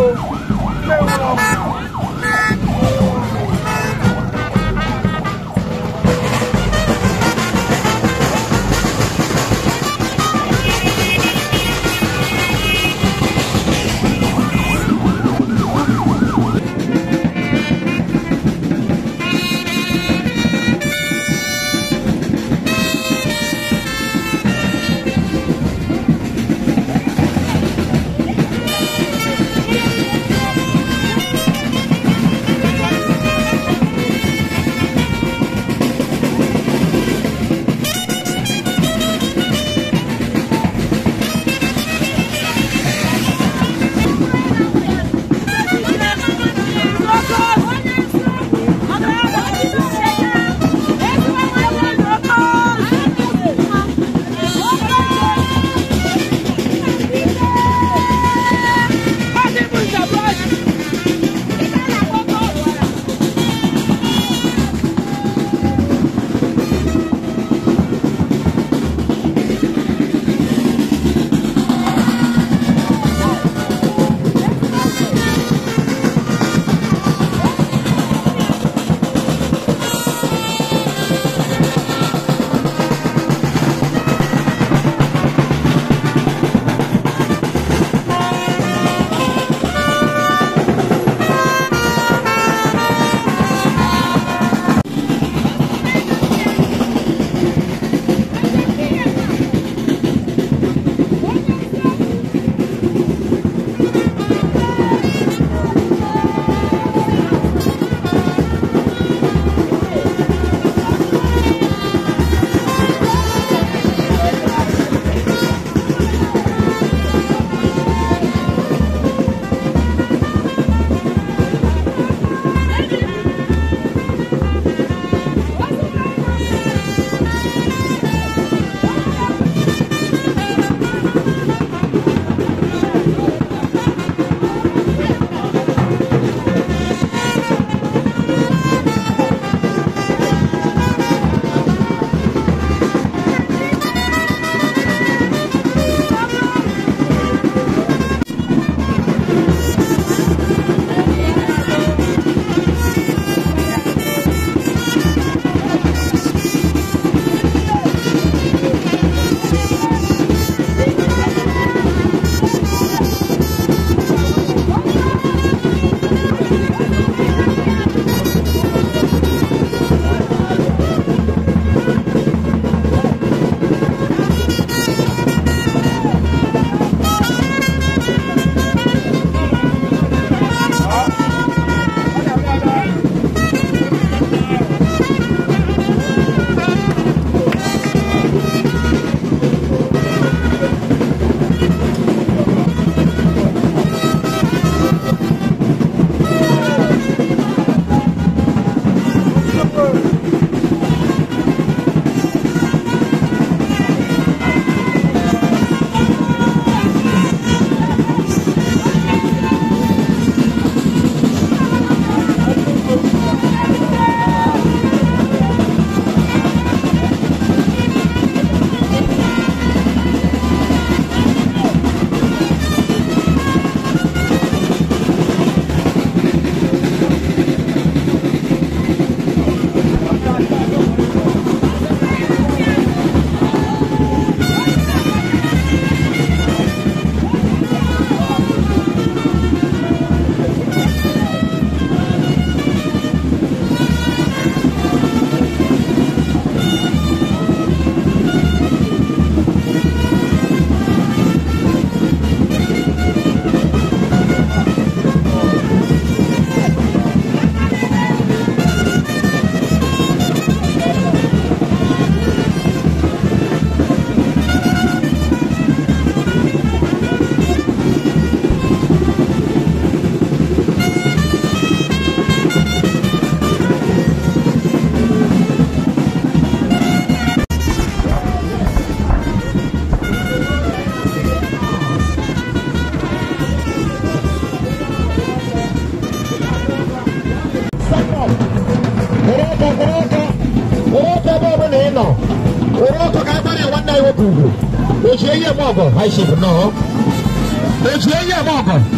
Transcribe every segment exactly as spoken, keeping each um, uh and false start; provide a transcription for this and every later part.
Ojieye Mogo, I should know. Ojieye Mogo,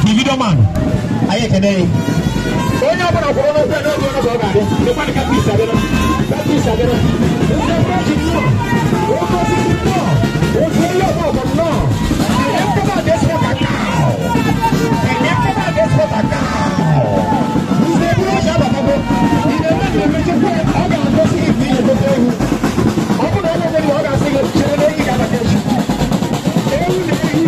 video man. I can day. When you're going to go over there, no, no, no, the one can be said. That is a little. What's the project? What was it? What's the problem? No. Everybody gets what I got. And everybody gets what I got. Who's the Buruorji? He never did a major point. I'm going to go see if he is okay. I'm going to go to the other single channel. He got a question. Every day.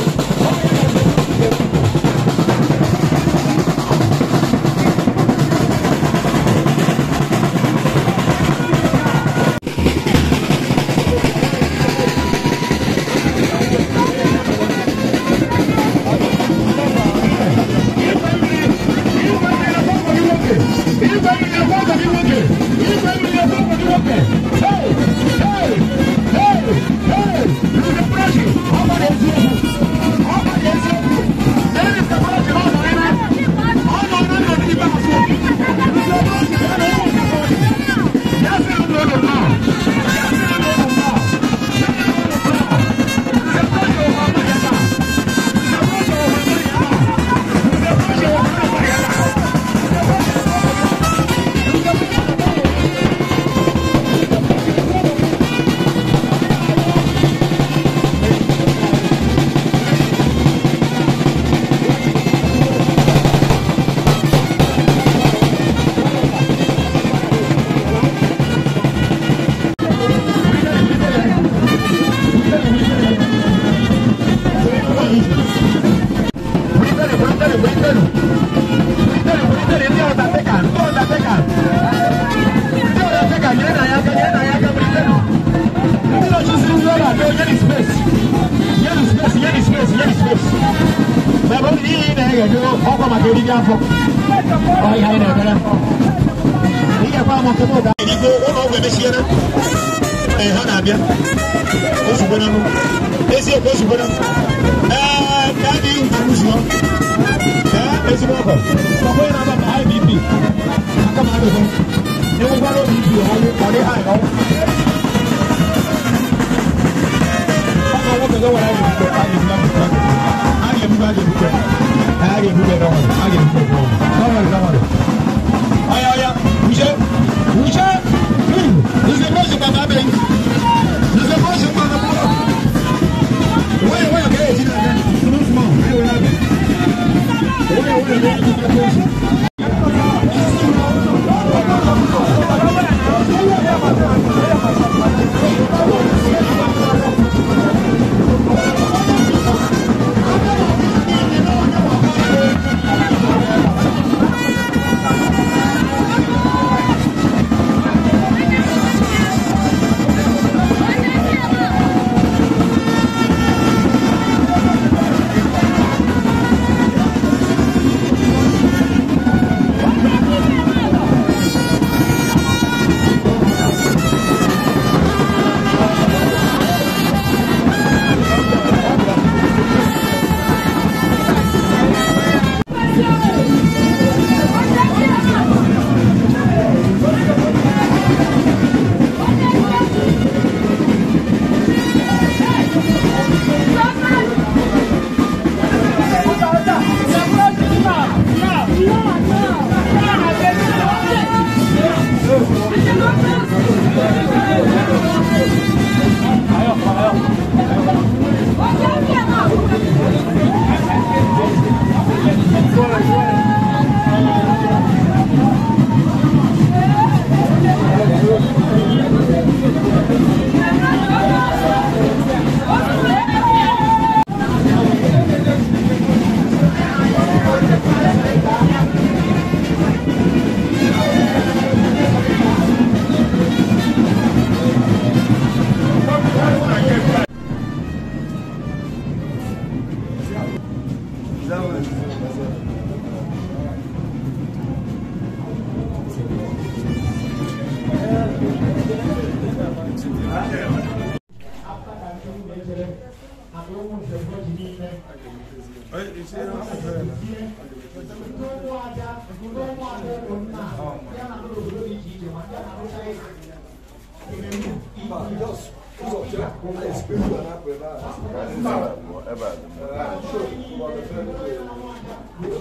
Whatever.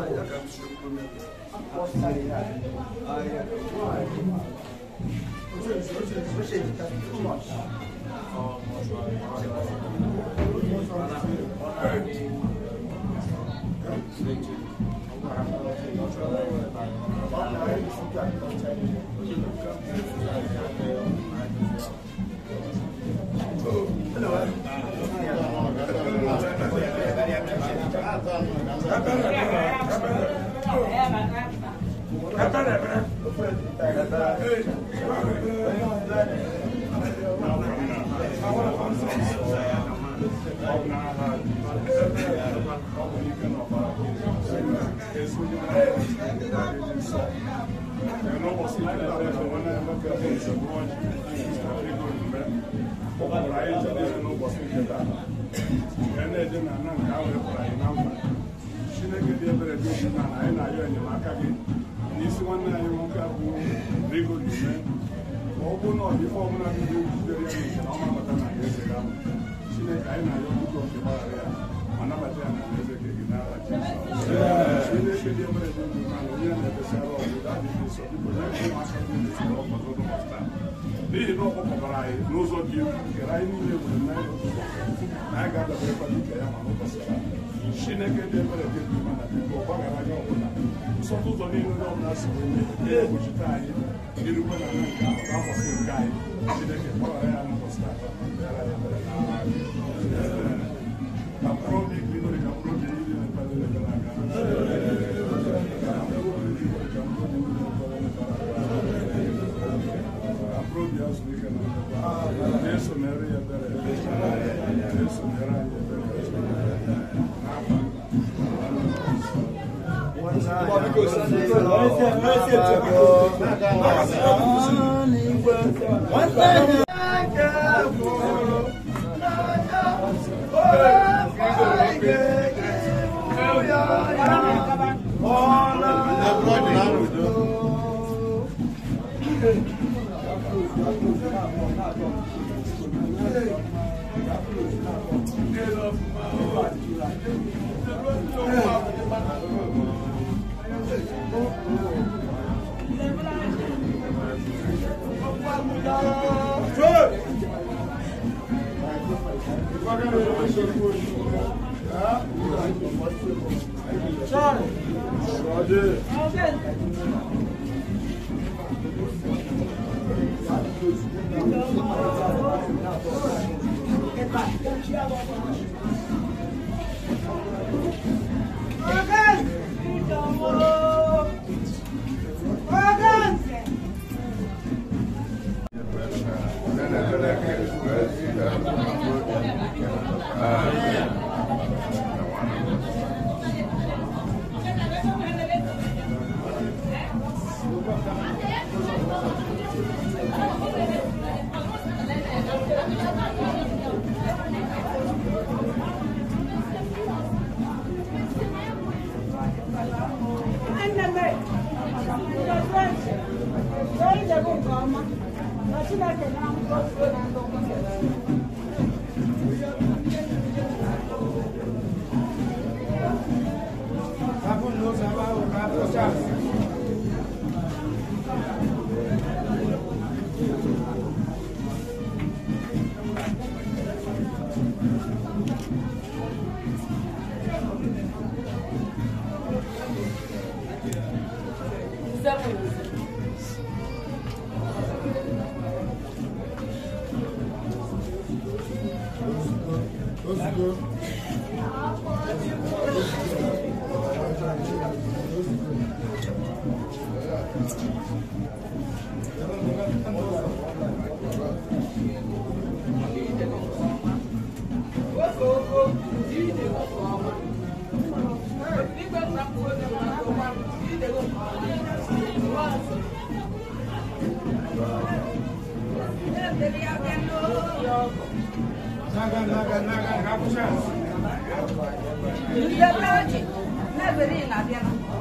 Nzeburuoji, Nzeburuoji na-abịa.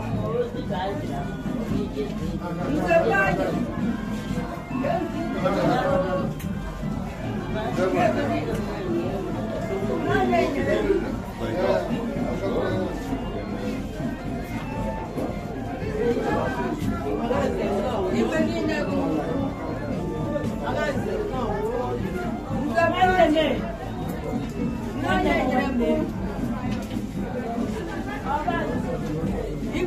Nzeburuoji.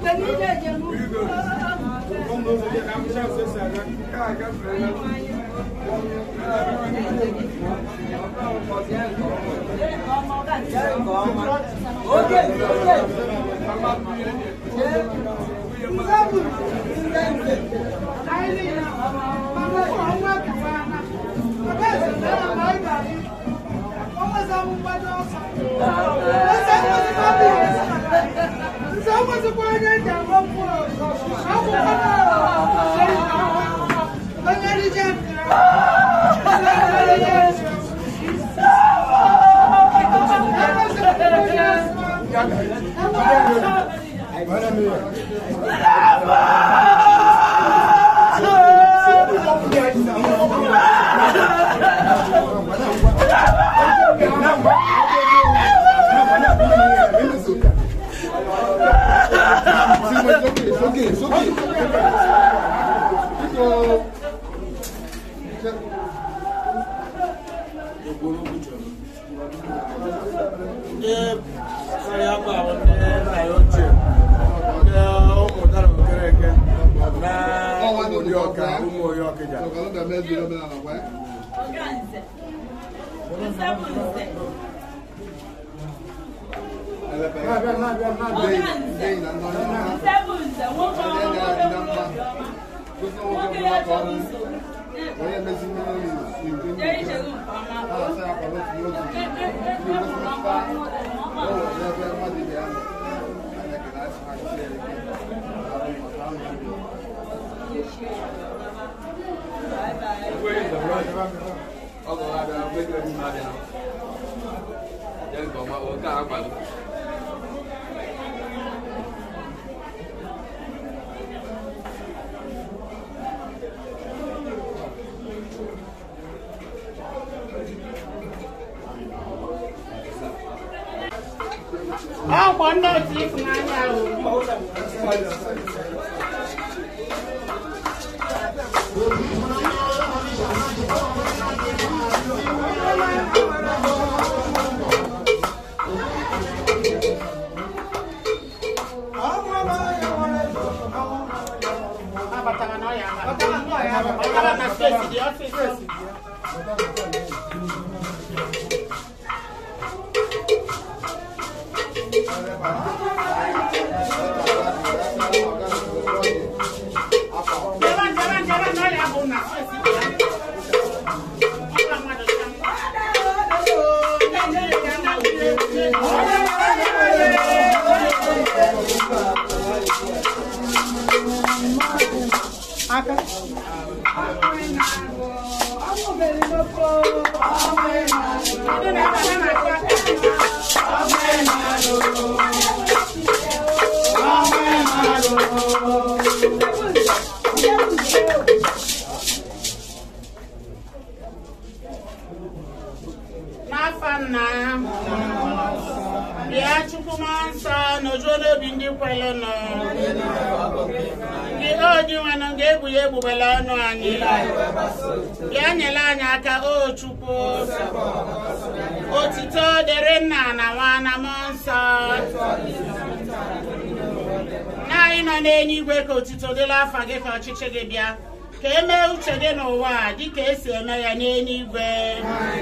Chichegabia, came out again or what? D K C and I anywhere.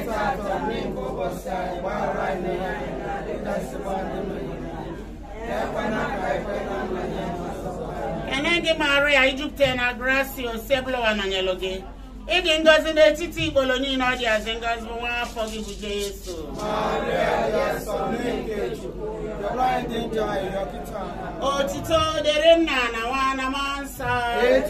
And I get Maria, I do ten a grassy or seblo and an yellow. Again, goes in the Titi Bologna, not as and goes one for you with Jesus. Oh, Tito, the Renana, one among side.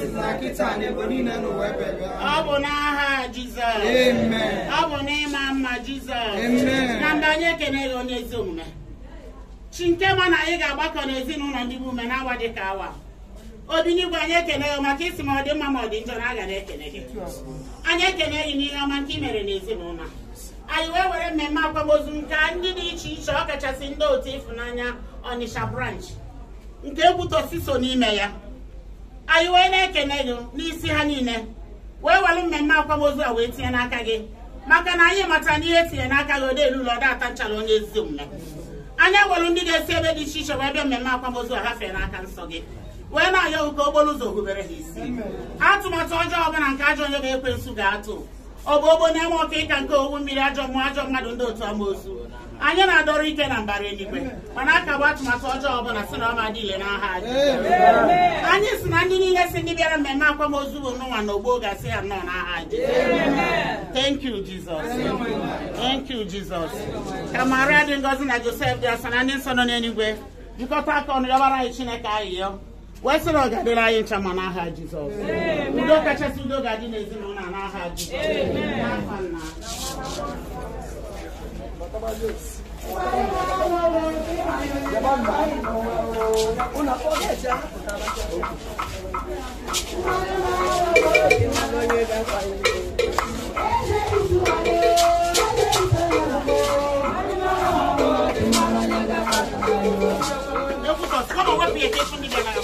Abonaha, Jesus. Amen. Aboname, Mamma, Jesus. Amen. Nambanya can on his own. Chinkamana Ega back on his own on the woman, our decawa. Odini banye kene makisi mode mama odinjo na aga ne kene. Anya kene ni amanki mere nezi nona. Ayiwe were mema kwa bozunka ndi di ichi ichi okachasi ndo otifu nanya Onisha branch. Nke ebuto siso n'ime ya. Ayiwe ne kene yo n'isi ha niile. We walu mema kwa bozu a we tie n'aka gị. Maka na anyị mata n'ihe tie n'aka gị ode elu lo da atanchala onye ezi omume. anya gwara ndị ga-esi ebe dị iche iche wee bịa mmemme akwamozu a hafee n'aka nsọ gị wee na-ayọ ụka okporo ụzọ hubere ha isi atụmatụ ọjọọ ọbụla nke ajọ onye ga-ekwensu ga-atụ ọ bụ ogbo na-eme ọka ịka nke owu mmiri ajọ mmụọ ajọ mmadụ ndị otu amoosu anyị na-adọrọ ike na mbara eluigwe mana aka bụ atụmatụ ọjọọ ọbụla si na ọma dị ile n'aha anyị si na ndị niile si ndị bịara mmemme akwamozu bụ n'ụwa na ogbo gasị ya nnọọ n'aha thank you Jesus thank you Jesus ka Maria dị ngọzi na Joseph dị asa na ndị nsọ nọ n'eluigwe jikọta aka ọnụ yọbara anyị Chineke ayịyọ wee sị na ọ ga-adịrị anyị ncha ma n'aha Jizọs udo kachasị udo ga-adị n'ezinụlọ n'aha Jizọs n'afa nna Come on, what be a case from the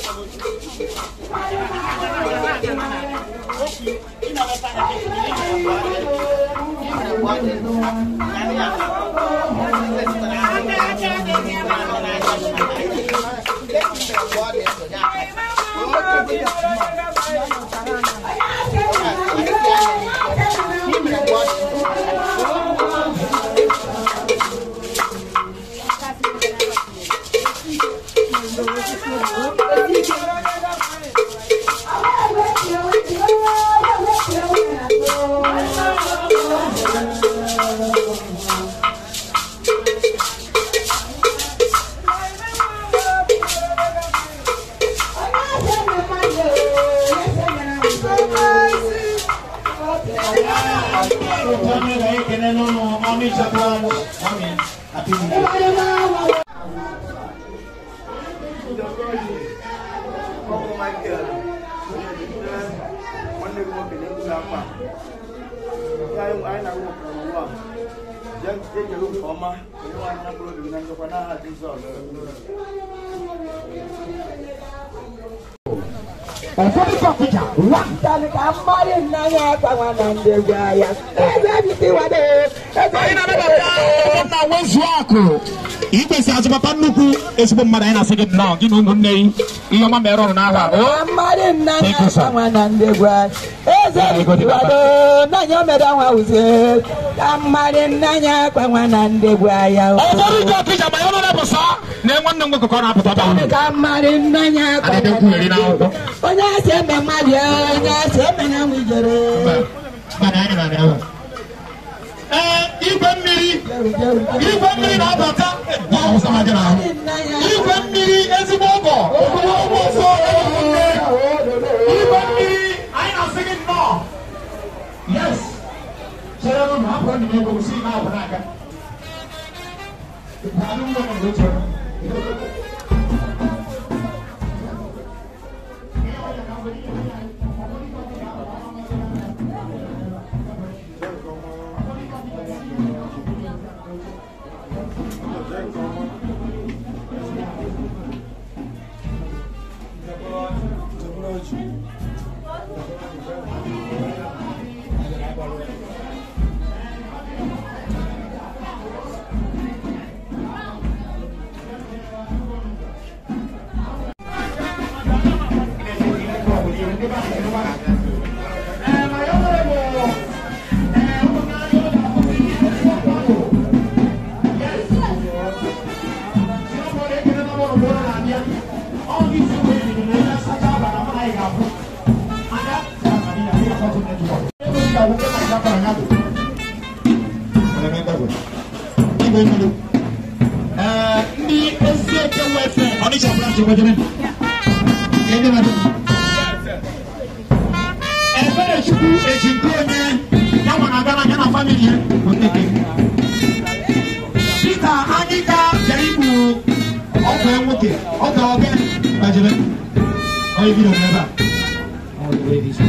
Igwe si azụpụta nnukwu ezigbo mmadụ anyị na-asị gị nnọọ gị na ụmụnne gị ihe ọma mere ọrụ n'agha Igwe Mmiri Igwe Mmiri na-abata Igwe Mmiri ezigbo ọgọ Igwe Mmiri anyị na-asị gị nnọọ yes chere nụ na hapụ ndị ego si na abụ n'aka Ndị Ezieke Onitsha branch wajene ende na ebere chukwu ejinku onye ya wana gana ya na family oteke Peter anyị ga jaribu ọkụ enwoke ọkụ oge bajere onye bido n'ebe a all the way this way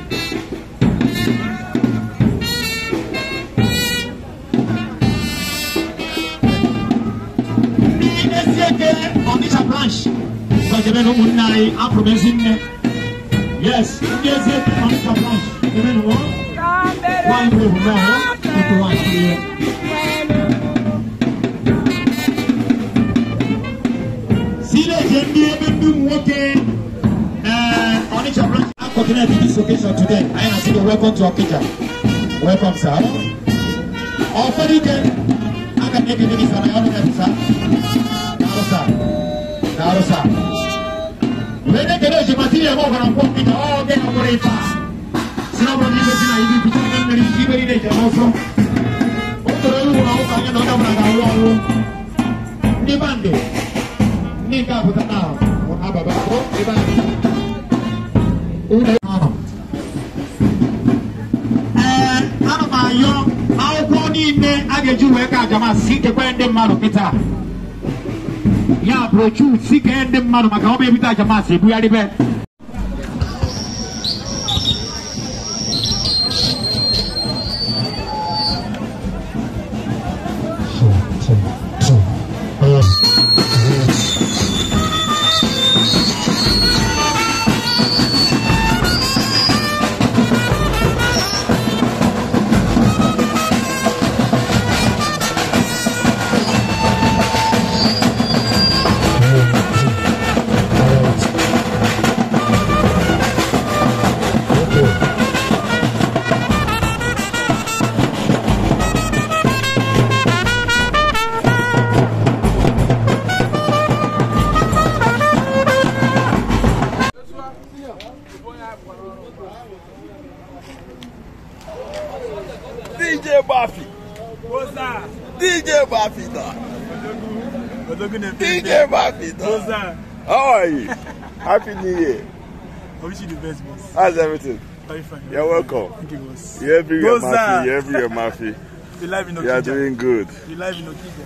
Onitsha branch, but you know, Munai, Afro-Bezinne. Yes, Ezieke Onitsha branch. You know what? One way we know, two to one here. village and the Ebendum working on each of us. I'm continuing this occasion today. I am saying welcome to Okija. Welcome, sir. All for the day, I can make it in the other sir. Now, sir. Now, sir. When they get the material over and walking all day over a fast. Somebody is in a Igwe Mmili also. Oto ewu na uka nye na oda mwana ga uwa Ni bande. Ni ka puta na. Wana baba ko. Ni bande. Une. Eh, ano ma yo. Auko ni ne ageju weka jama sike kwa ende maro pita. Ya brochu sike ende maro maka obe pita jama sebu ya libe. D J Buffy. What's that? D J Buffy, dog. D J Buffy, dog. What's that? How are you? Happy New Year. I wish you the best, boss. How's everything? Very fine. You're welcome. Thank you, boss. You're every year, Murphy. You're every year, Murphy. You live in Okija. You're doing good. You live in Okija.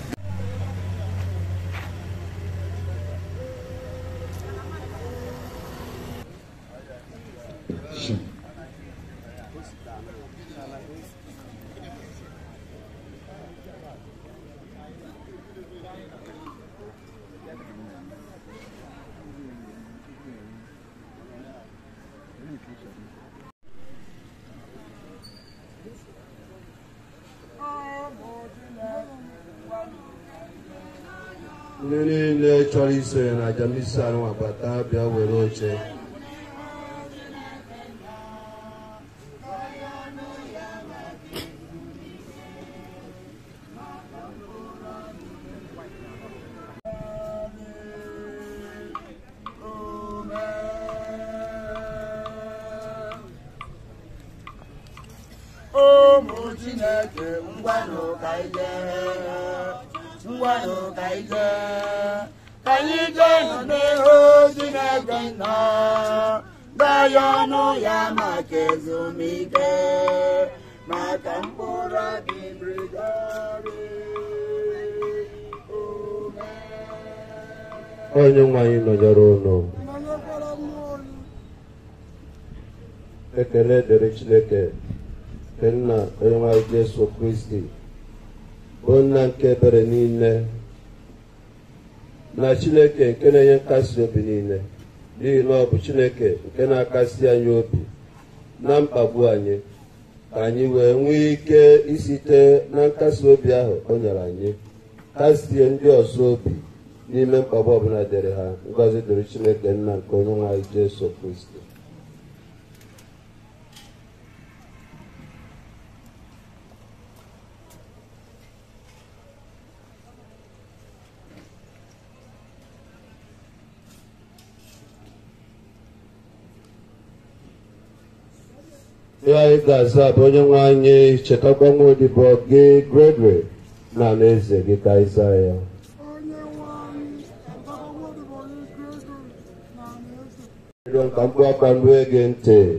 Sure. Nini le chori so na jamisa no abata bia wero che. Oh, Mojineke, Mwano Kaije, Mwano Kaije, Kaije no Neho Jineke na, Dayano Yamake Zumike, Makampura di Brigari. Onye nwanyi nọnyere ụnụ. Ekele dịrị Chineke. Nna onye nwe Jesu Kristi bụ nna nke ebere niile na Chineke nke na-enye nkasi obi niile n'ihi na ọ bụ Chineke nke na-akasi anyị obi na mkpagbu anyị ka anyị wee nwee ike isite na nkasi obi ahụ o nyere anyị kasie ndị ọzọ obi n'ime mkpagbu ọbụla dịrị ha. Ngọzi dịrị Chineke nna nke onye nwe Jesu Kristi. Ya ịgaza bụ onye nwe anyị chetakwa nwa odibo gị Gregory na n'eze gị ka ịza ya. Rịọ ka mkpu akwa nrue gị ntị.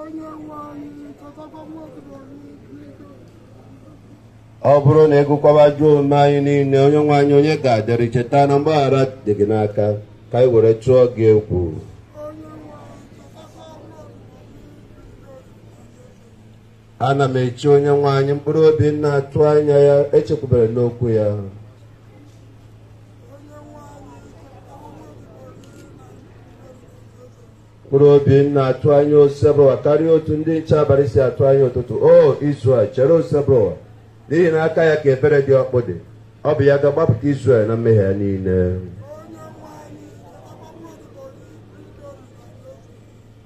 Ọ bụrụ na ịgụkwaba jụọ omume anyị niile onye nwe anyị onye ga-adịrị cheta na mgbaghara dị gị n'aka ka anyị were tụọ gị egwu. Ana m eche onye nwe anyị mkpụrụ obi na-atụ anya ya echekwubere n'okwu ya. Mkpụrụ obi na-atụ anya Osebụwa karịa otu ndị nche abalị si atụ anya ụtụtụ. O Izrel, chere Osebụwa n'ihi na aka ya ka ebere dị ọkpụ dị. Ọ bụ ya ga-agbapụta Izrel na mmehie ya niile.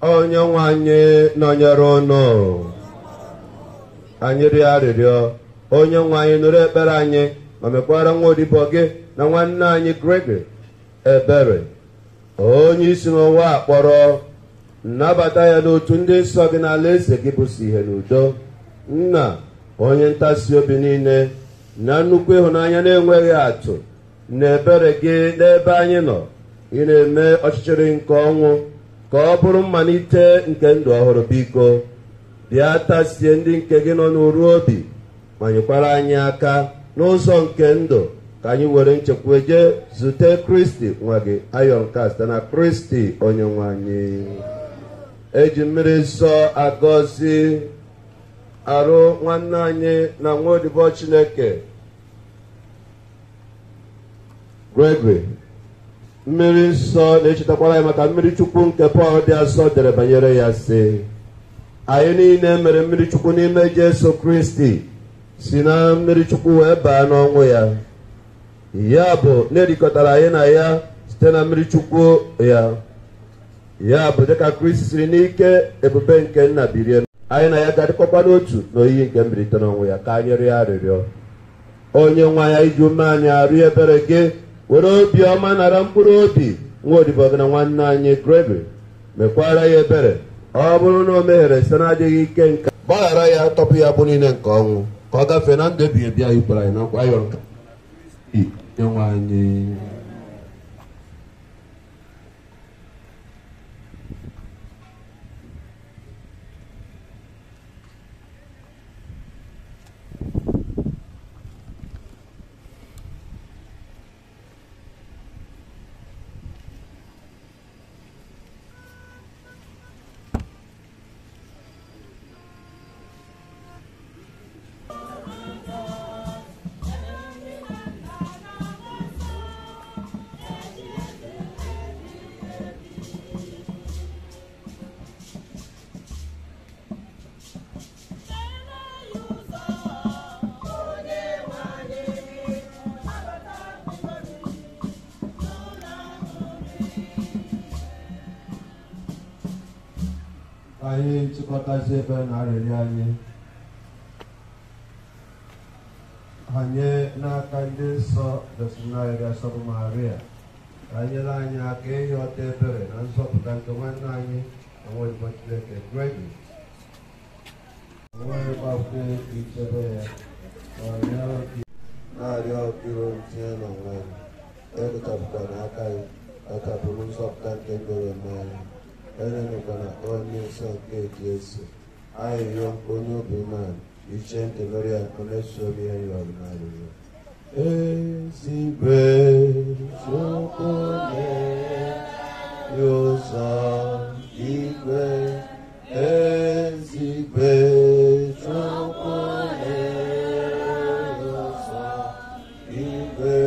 onye nwe anyị nọnyere unu. Anyị rịọ arịrịọ onye nwe anyị nụrụ ekpere anyị ma mekwara nwa odibo gị na nwanne anyị Gregory ebere, onye isi n'ụwa akpọrọ, nnabata ya n'otu ndị nsọ gị n'ala eze gị bụ si ihe n'udo. Nna onye ntasi obi niile na nnukwu ịhụnanya na-enweghị atụ na ebere gị n'ebe anyị nọ, ị na-eme ọchịchịrị nke ọnwụ ka ọ bụrụ mmalite nke ndụ ọhụrụ. Biko bịa tasie ndị nke gị nọ n'uru obi ma nyekwara anyị aka n'ụzọ nke ndụ, ka anyị were nchekwa je zute Kristi nwa gị ayọ nke site na Kristi onye nwe anyị. Eji mmiri nsọ agọzi arụ nwanne anyị na nwa odibo Chineke Gregory. Mmiri nsọ na-echetakwara anyị maka mmiri chukwu nke Pọl dị asọ dere banyere ya, sị anyị niile mere mmiri chukwu n'ime Jesu Kristi si na mmiri chukwu wee baa n'ọnwụ ya, ya bụ na-erikọtara anyị na ya site na mmiri chukwu ya, ya bụ dịka Kristi siri n'ike ebube nke nna birie, anyị na ya ga-adịkọkwa n'otu n'oyiyi nke mbilite n'ọnwụ ya. Ka anyị rịọ arịrịọ onye nwe ya iji ume anyị arịọ ebere gị, were obi ọma nara mkpụrụ obi nwa odibo gị na nwanne anyị Gregory, mekwara ya ebere ọ bụrụ na o meghere site na-adịghị ike nke gbaghara ya, tọpụ ya bụ niile nke ọnwụ, ka ọ gafee na ndụ ebighị ebi anyị kwere anyị na nkwa ayọ nka nwe anyị. Anyị nchịkọtazi ebe na-arịrịọ anyị hanye n'aka ndị nsọ dọsinarịrị asọbụ Maria, ka anyị nyere anyị aka ịghọta ebere na nzọpụta nke nwanne anyị na nwa odibo Chineke Gregory. Onweghị gbakwe ichebe ya na-arịọ ọkaiwu ntinye n'onwe ya, ekechapụkwa n'aka ya kachapụrụ nzọpụta nke ndoro mmanya. Enenukwana onye nsọ nke Jesu, ayịyọ onye obi umeala iche nkelere ya na-eso ihe yọrọ n'arịrịọ. Ezigwe Chukwu na-enye ụzọ igwe, ezigwe Chukwu na-enye ụzọ igwe,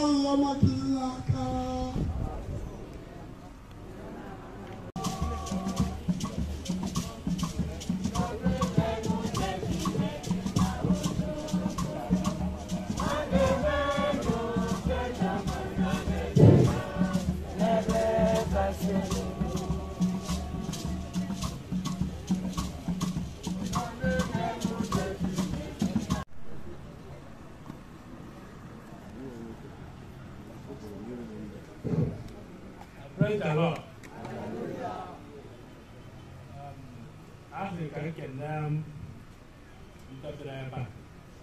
Praise the Lord. Africa can um interpret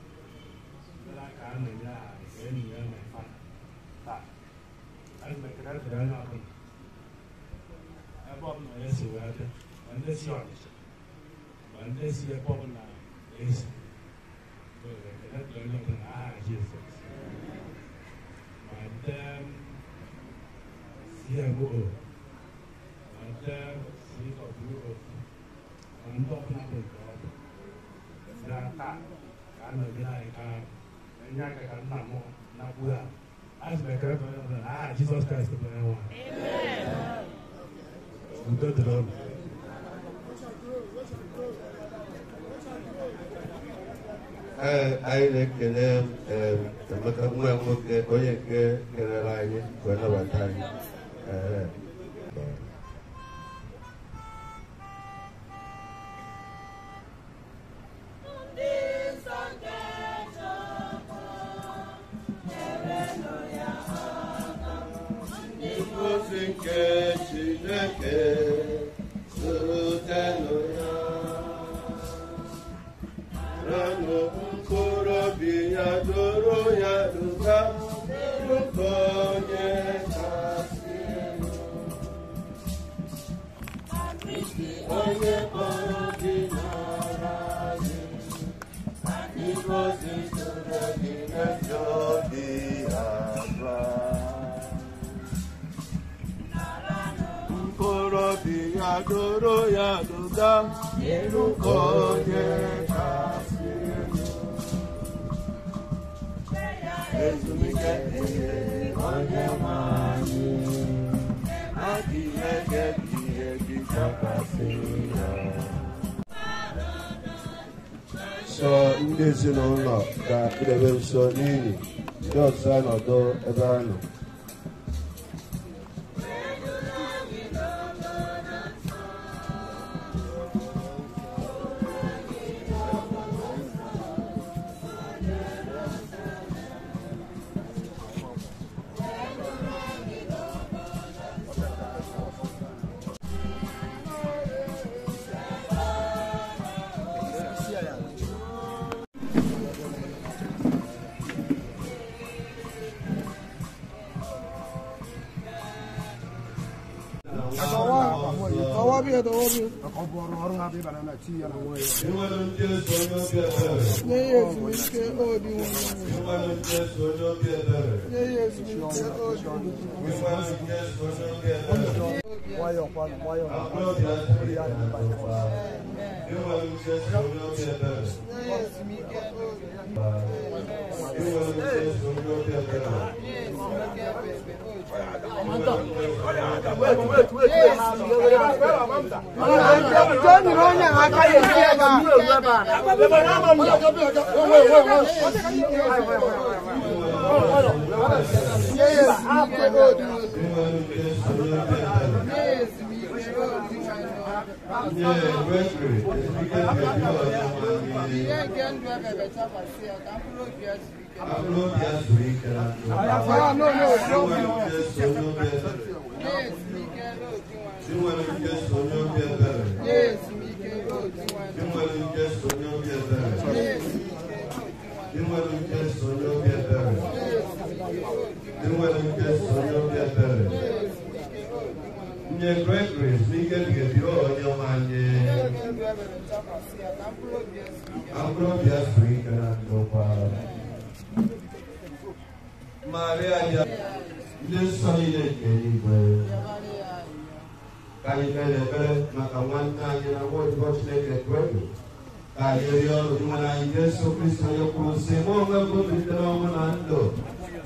Jesus Christ. Amen. I na-ekele Emeka nwa nwoke onye nke kelere anyị wee nabata anyị. So ndị ezinụlọ ga-edebe nso n'ihi ndị ọzọ anọdụ ebe ha nọ.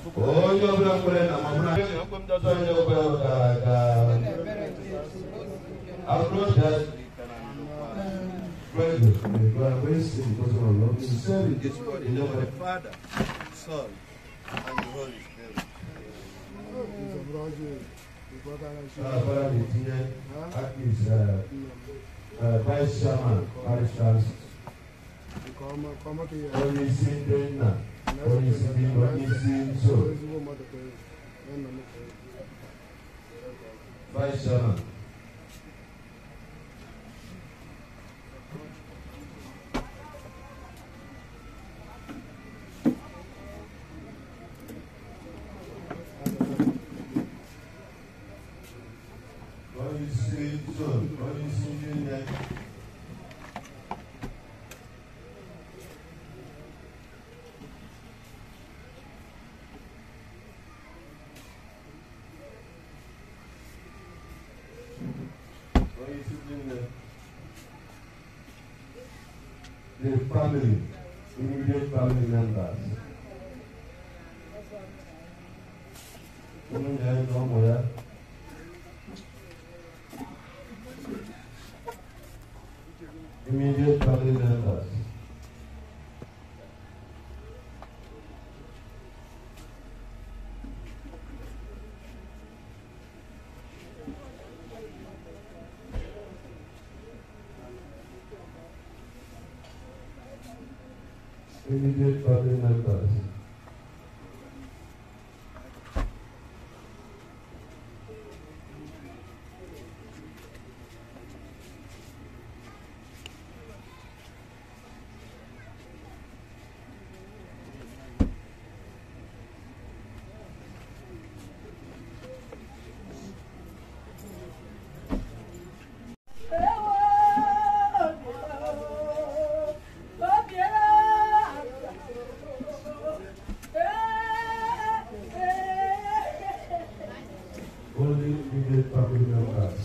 Oh, you're not going to approach that. Very good. You are wasting because of Allah. You serve this word in the name of the Father, Son, and the Holy Spirit. Father, the act is uh, Vice Chairman, Parish Council. Only sin doing now. Only sin, only sin so. Vice Chairman. Only sin so. Only sin doing that. The family, immediate family members. Immediate family members. Immediate family members. Only immediate family members.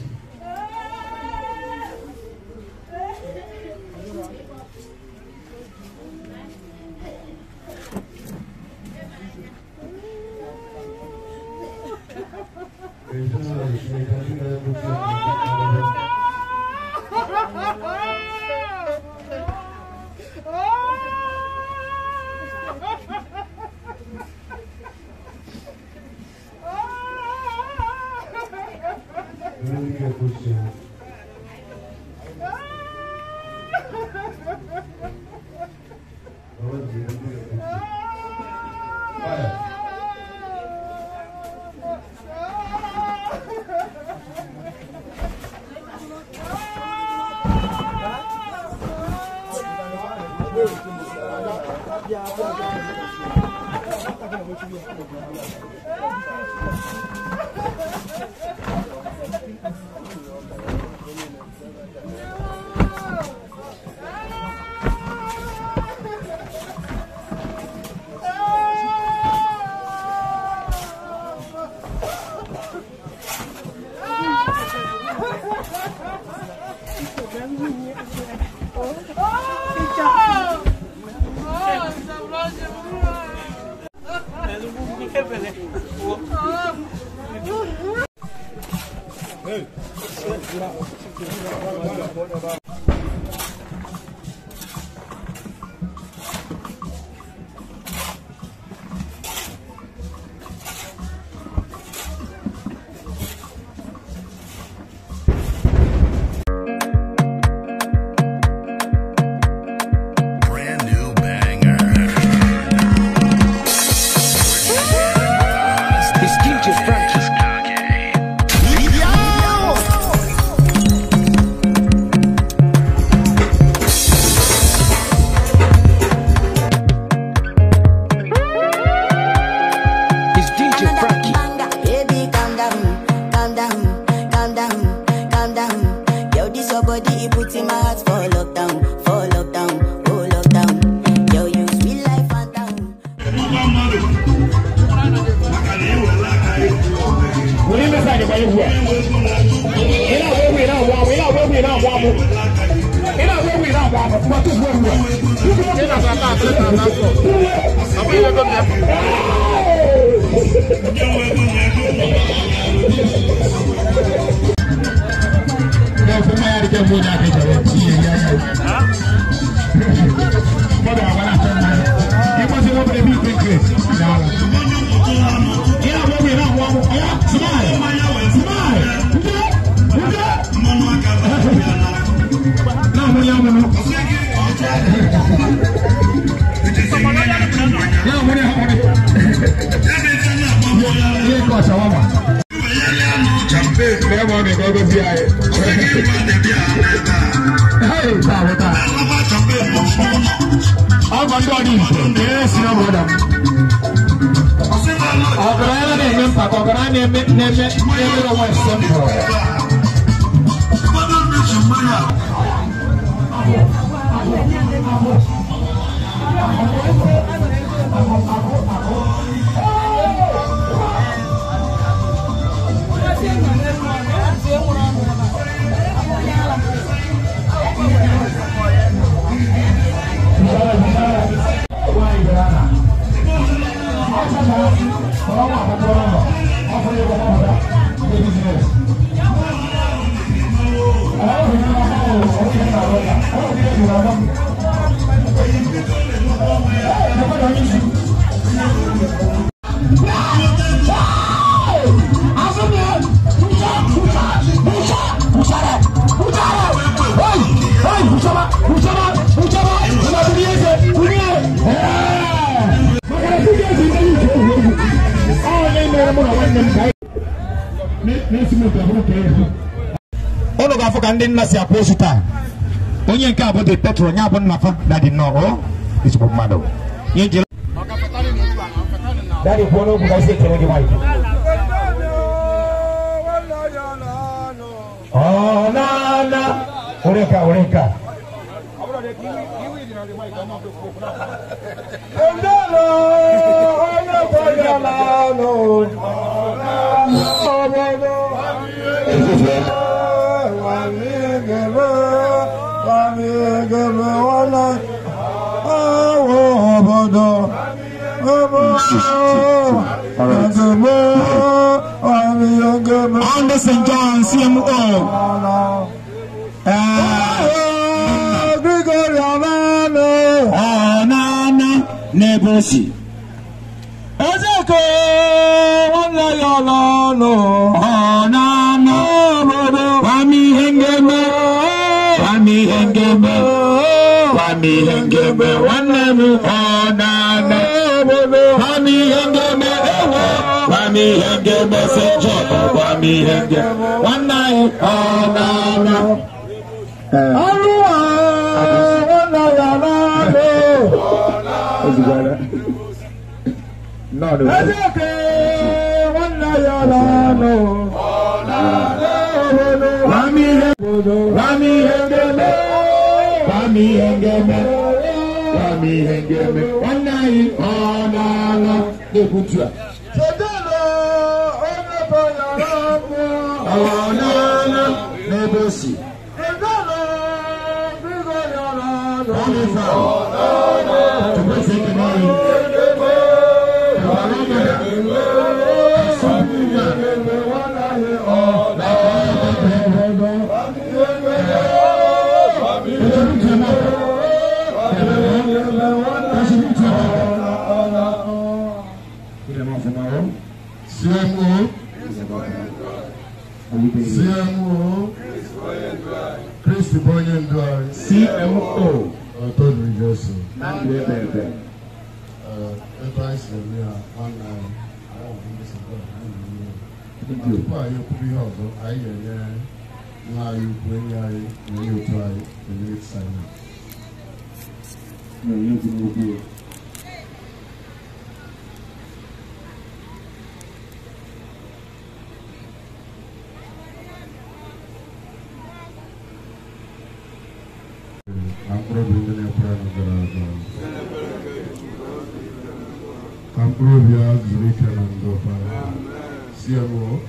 Hey! Ono ga foka ndi nna si aposita. Onye nke abode Petro nya abon nafa dadi no o. Isi ko mado. Ye je. Dadi ko no buga se kene ge wai. Oh na na. Oreka oreka. Ondalo ono koyalano. On the Saint John C M O. Gregory Umehh Nebosi. Ezieke Anuwa-Umuohi-Okija. Wami hengeme, wami hengeme, wami hengeme, wanemu onana. Wami hengeme, wami hengeme, senjo, wami hengeme, wanai onana. Anuwa Umuohi-Okija. No, no. Ezieke Anuwa-Umuohi-Okija. Wami hengeme, wami hengeme, wami hengeme, wami hengeme, wanai onana. Nekutua. Sedelo onana nebosi. Sedelo Gregory Umehh. Tupeseke nani. C M O C M O Christy Boyen C M O Antonio Joseph Nandwe Bebe Advice for me one nine I don't think this is good. Thank you. Why you put me out? I hear now you bring I when you try the next time. No, you can move. I'm probably going to pray I'm probably going to pray C M O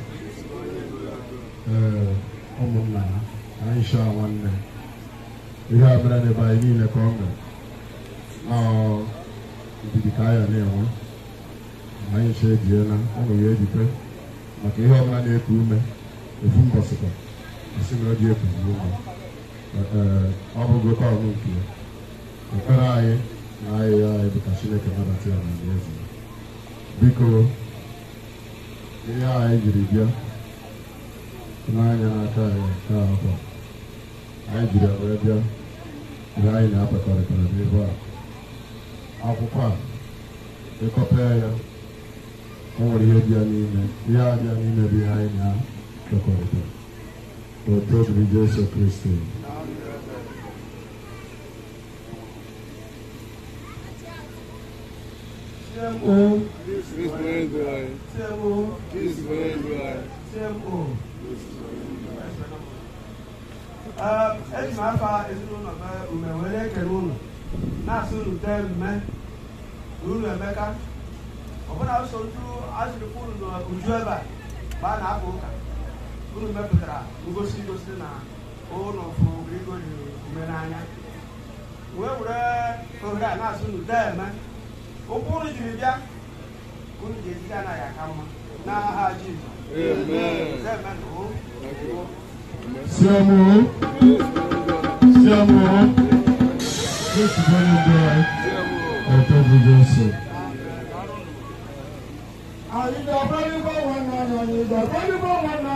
Omuna Aisha one we have brother by me in the comment now the Kaya name anyị che ejiela ụmụ ya ejikwe maka ihe ọbụla na-eku ume efu mbọsịkwa asị na ọ dị eku ume ọ bụgo taụnụ nke ya ekpere anyị na ahịhịa anyị bụ ka Chineke nabata ya na eze biko ihe anyị jiri bịa n'anya n'aka anyị nke akwa anyị jiri wee bịa ihe anyị na-apụtarịtara n'ebe a akwụkwọ a ịkọta ya o nwere ihe bịa n'ime ihe a bịa n'ime bụ ihe anyị na-ekekọrịta otu obiri Jesu Kristi. C M O. This is very good. C M O. This is very good. C M O. Um, as my father is one of the Umewele Kerun, Nasu Dem, Ulu America. When I was so true, as the pool of Ujaba, Bana Boka, Ulu Mepetra, Ugo Sigosina, all of Gregory Umehana. Where were I? Nasu Dem, Oponi Jibia, Ulu Jana Yakama, Nahaji. Amen. Siamo, siamo, this is very good. I told you just I need a very good one, I need a very good one.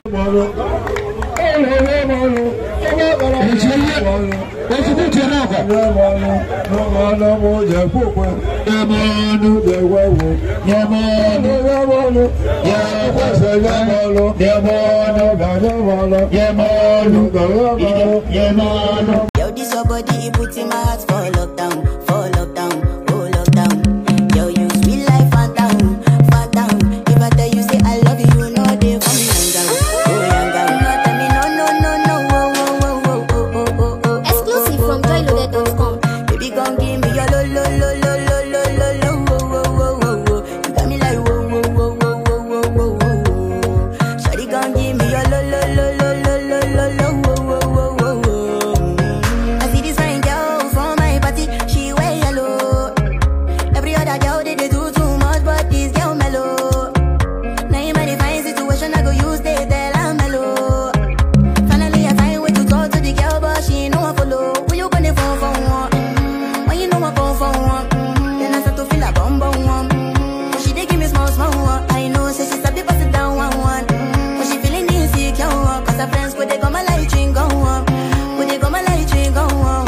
Yo, this your body, it puts in my heart for lockdown, for lockdown, oh lockdown. Yo, you sweet life, phantom, phantom. If I tell you say I love you, you know they for me young girl, oh young girl. No tell me no, no, no, no, oh, oh, oh, oh, oh, oh, oh. Exclusive from joy loaded dot com. Baby, gon' give me your lo, lo, lo, lo, lo, lo, lo, lo, oh, oh, oh, oh. You got me like whoa, whoa, whoa, whoa, whoa, whoa, whoa, whoa. Shawty gon' give me your lo, lo, lo, lo, lo, lo, lo, lo, whoa, whoa, whoa, whoa, whoa. I see this fine girl from my party, she wear yellow. Every other girl they, they do too much, but this girl mellow. Now in my divine situation, I go use they tell I'm mellow. Finally I find way to talk to the girl, but she ain't no one follow. Who you gonna phone for one? Mm-hmm. When you know I phone for one, mm-hmm. Then I start to feel a bum bum one. Mm-hmm. But she dey give me small small one. I know say she start to pass it down one one. Mm-hmm. But she feeling insecure, cause her friends could they come and light drink go on. Could they come and light drink go on.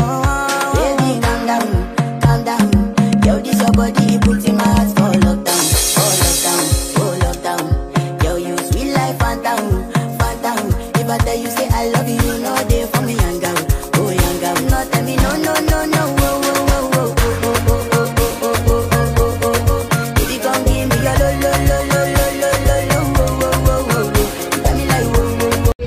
Baby, calm down, calm down. Yo, this your body, it puts in my heart for lockdown, for lockdown, oh lockdown. Yo, you sweet life, phantom, phantom. If I tell you say I love you, you know they for me young girl, oh young girl. No tell me no, no, no, no, oh, oh, oh, oh, oh, oh, oh, oh, oh, oh, oh, oh, oh. Baby, come give me your lo, lo, lo, lo, lo, lo, lo, lo, oh, oh, oh, oh, oh. You got me like whoa, whoa, whoa.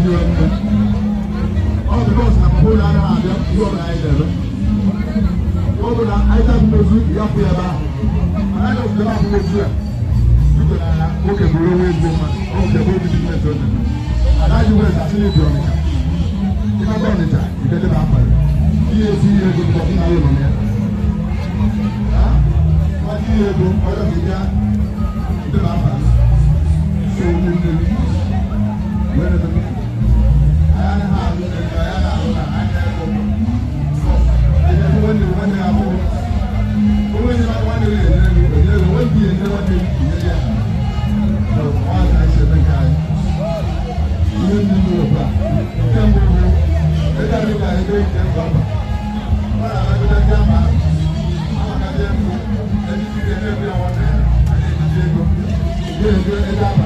All the Over the item music, you have to have I don't know how to do it. Okay, we're always woman. Okay, we're business on it. And I do it actually doing it. If I done it, you get it happen. Here, here, go to the island here. Huh? What do you do? What does it get? It happen. So, where is the I have I have I have when you when you have when you have one day, you will be in the one day. So, all I said, the guy, you know, you can move. Let that guy do it. But I got a gamma. I got them. And you can everyone there. I need to go. You go a gamma.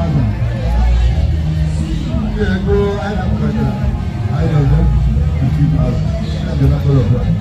You go. I have better. I don't know. You keep out. I do not go over.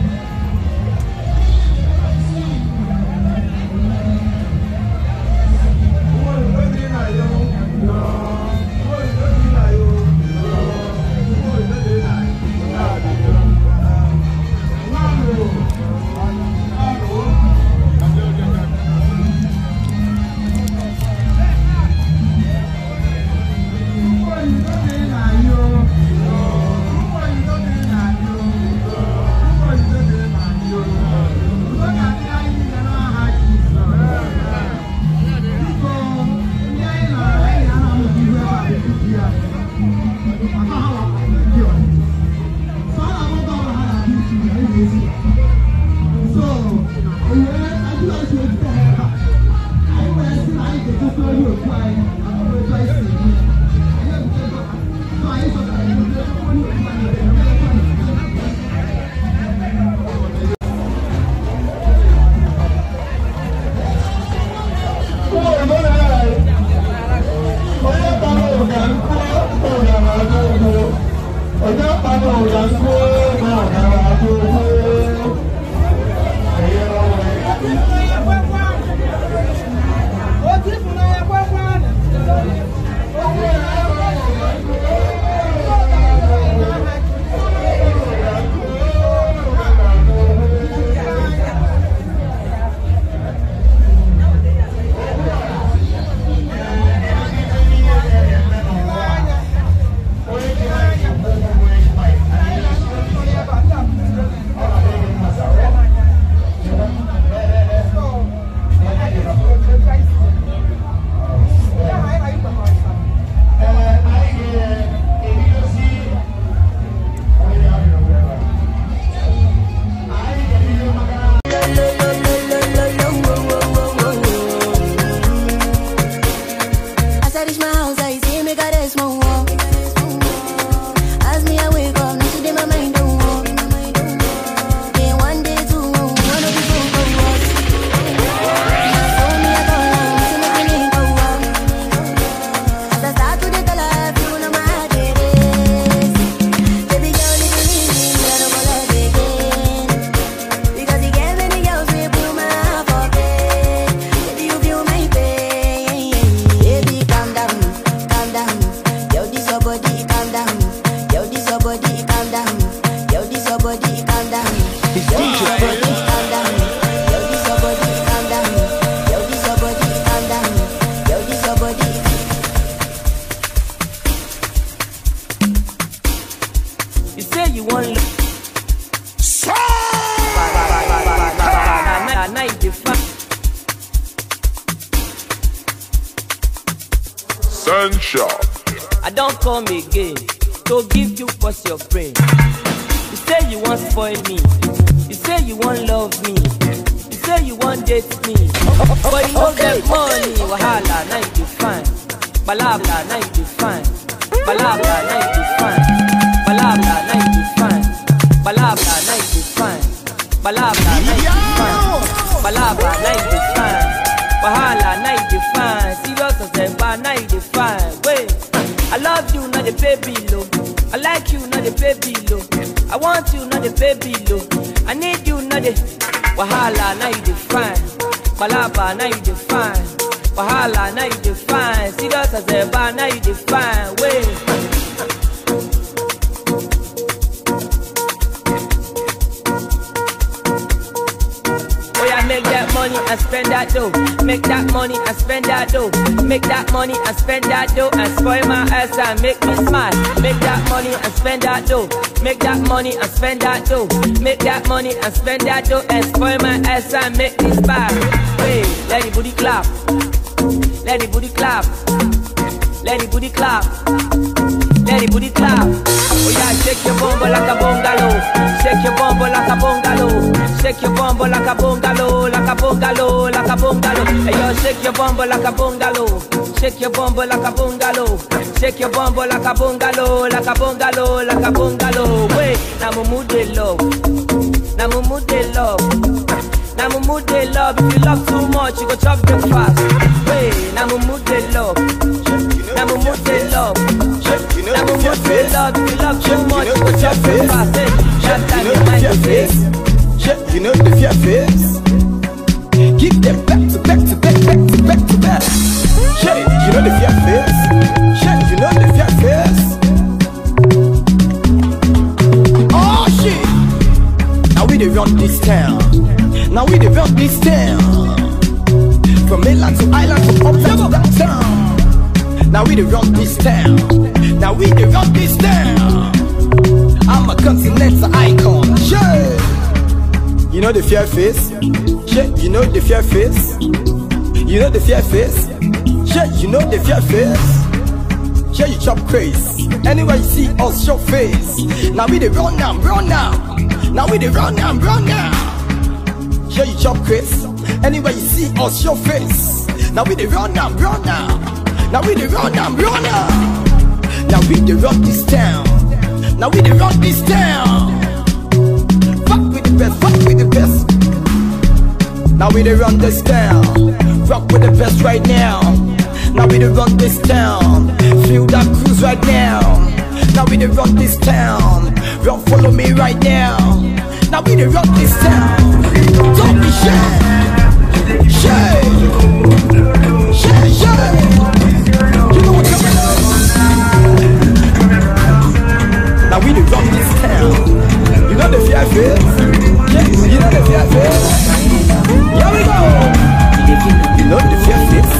I don't come again to give you what's your brain. You say you won't spoil me. You say you won't love me. You say you won't date me. But you don't get money. Wahala, now you be fine. Balabla, now you be fine. Balabla, now you be fine. Balabla, now you be fine. Balabla, now you be fine. Balabla, now you be fine. Balabla, now you be fine. Wahala, now you be fine. Serious as ever, now you be fine. Wait, I love you, not the baby low. I like you, not the baby low. I want you, not the baby low. I need you, not the Wahala, now you define. Balaba, now you define. Wahala, now you define. Serious as ever, now you define. Wait. that money and spend that dough. Make that money and spend that dough. Make that money and spend that dough and spoil my ass and make me smile. Make that money and spend that dough. Make that money and spend that dough. Make that money and spend that dough and spoil my ass and make me smile. Hey, let the booty clap. Let the booty clap. Let the booty clap. Let the booty clap. Oh yeah, shake your bumbo like a bungalow. Shake your bumbo like a bungalow. Shake your bumbo like a bungalow, like a bungalow, like a bungalow. Hey yo, shake your bumbo like a bungalow. Shake your bumbo like a bungalow. Shake your bumbo like a bungalow, like a bungalow, like a bungalow. Wait, now my mood they love. Now my mood they love. Now my mood they love. If you love too much, you go chop them fast. Wait, now my mood they love. Now my mood they love. Now my mood they love. If you love too much, you go chop them fast. Hey, that time you mind the face. You know the fear face. Give them back to back to back, back to back to back. Shit, you know the fear face. Shit, you know the fear face. Oh shit. Now we dey run this town. Now we dey run this town. From mainland to island, from uptown to downtown. Now we dey run this town. Now we dey run this town. I'm a continental icon. Shit. You know the fear face? Shit, you know the fear face? You know the fear face? Shit, you know the fear face? Shit, you chop craze. Anywhere you see us, show face. Now we dey run now, run now. Now we dey run now, run now. Shit, you chop craze. Anywhere you see us, show face. Now we dey run now, run now. Now we dey run now, run now. Now we dey run this town. Now we dey run this town. Fuck with the best, fuck with the best. Now we dey run this town. Rock with the best right now. Now we dey run this town. Feel that cruise right now. Now we dey run this town. Run, follow me right now. Now we dey run this town. Don't be shy. Shy. Shy, shy. You know what's coming on? Now we dey run this town. You know the fear face? Yes, you know the fear face? Here we go! You know the fear face?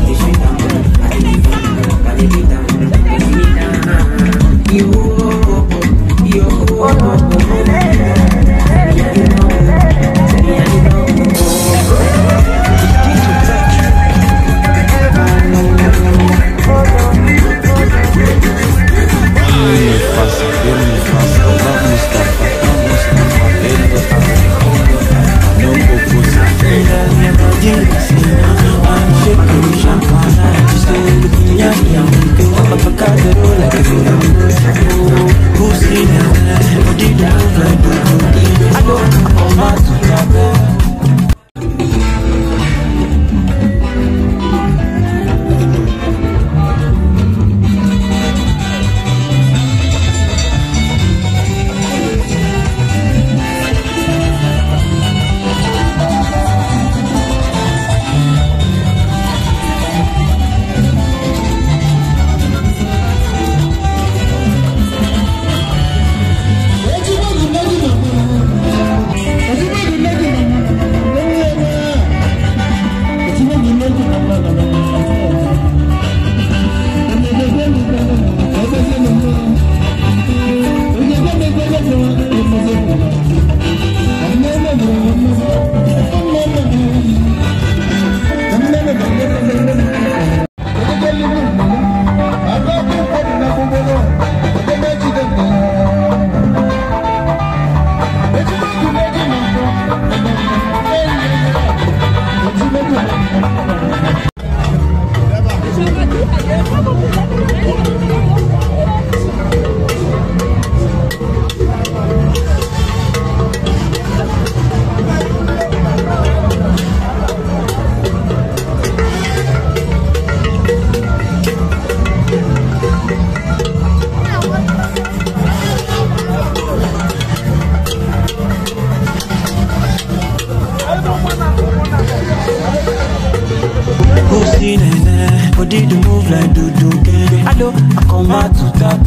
Body to move like do do get. Hello, I come out to tap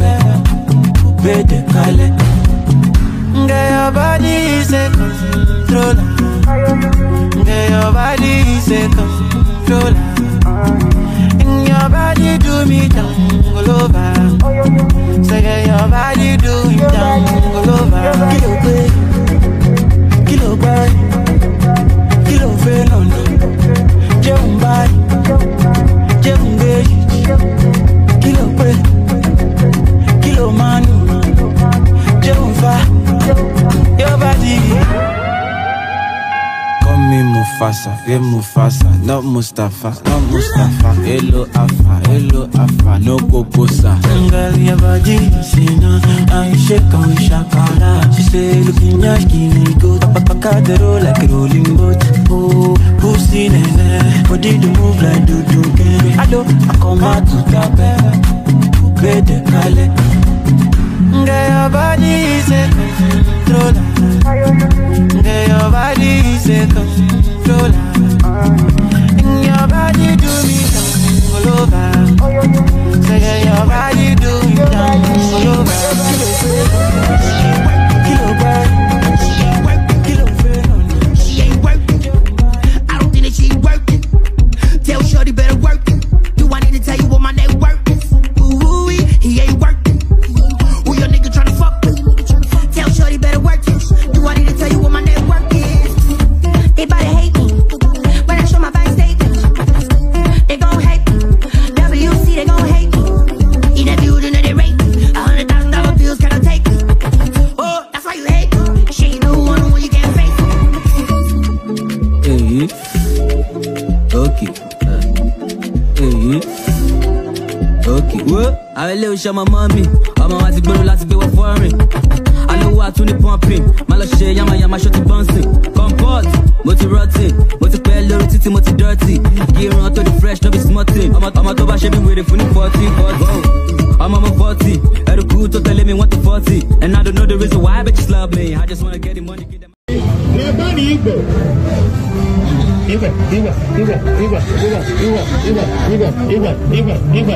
it. Bede kale. Get your body is a controller. Girl, your body is a controller. And your body do me down all over. Say, girl, your body do me down all over. Kilo boy, kilo boy, kilo felon. Jẹun báyìí, jẹun gbèjì. Kilo boy, kilo manu. Jẹun fa, your body. Call me Mufasa, yeah Mufasa, not Mustafa, not Mustafa. Hello Alpha, hello Alpha, no go posa. Girl, your body, see now, I shake on shakara. She say, look in your skinny goat, papa the roll like a rolling boat. Oh, pussy nene, body to move like do do game. Hello, I come out to the bed, bed the kale. Girl, your body is a controller. Girl, your body is a controller. And your body do me down all over. Say, girl, your body do me down all over. Kilo boy, kilo felon. She ain't working. I don't think that she working. Tell shorty better work it. Do I need to tell you what my net worth is? Ooh, he ain't working. Who your nigga tryna fuck with? Tell shorty better work it. Do I need to tell you what my net worth is? They bout to hate me when I show my bank statement. They gon' hate me. W C, they gon' hate me. In that building that they rate me. A hundred thousand dollar bills can I take me? Oh, that's why you hate me. She ain't no one when you get face me. Hey, okay, hey, okay. What? I will show my mommy. I'm a white girl, let's be what for me. I know what to the pumping. Maloshe, yama yama, shot the bouncing. Comport, multi rotting, multi pello, titi, multi dirty. Gear on to the fresh, no be smutting. I'm a I'm a toba shabby with it for the forty, forty. I'm on my forty. At a cool to tell me what to forty. And I don't know the reason why bitches love me. I just wanna get the money, get them. Igwe, Igwe, Igwe, Igwe, Igwe, Igwe, Igwe, Igwe, Igwe, Igwe, Igwe.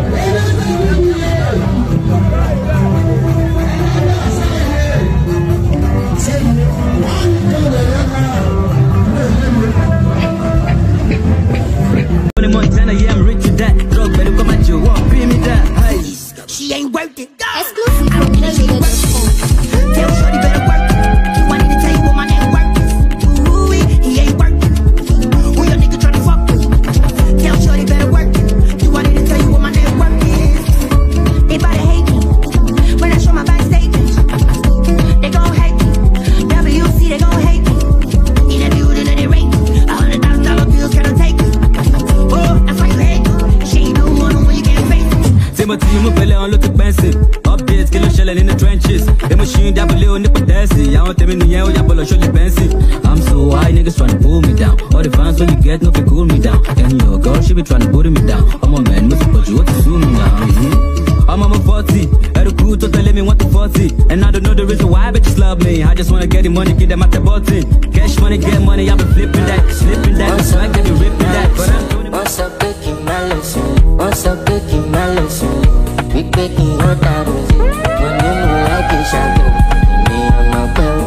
Montana, yeah, I'm rich with that. Drug better come at you, won't pay me that. Hey. She ain't worth it. Exclusive. I don't think that she ain't worth it. Tell shorty better work it. Do I need to tell you what my net worth is? Ooh, he ain't worth it. Who your nigga tryna fuck with? Tell shorty better work it. Do I need to tell you what my net worth is? They bout to hate me when I show my bank statement. They gon' hate me. W C, they gon' hate me. In that building that they rate me. A hundred thousand dollar bills can I take me? Oh, that's why you hate me. She ain't no one when you get face me. Timothy, you move on look expensive. Updates, killing shelling in the trenches. The machine, that little nipple dancing. I want them in the air, yeah, but show you fancy. I'm so high, niggas trying to pull me down. All the fans when you get, no, can cool me down. And your girl, she be trying to put me down. I'm a man, must put you, what to sue me now? Mm-hmm. I'm on my forty. At a cool to tell me what to forty. And I don't know the reason why bitches love me. I just wanna get the money, get them at the button. Cash money, get money, I be flipping that, slipping that. So I get me ripping that. But I'm doing it. What's up, Becky Malice? What's up, Becky Malice? Big Becky, your dad was it. When you know like it, shall go. Me on my bell.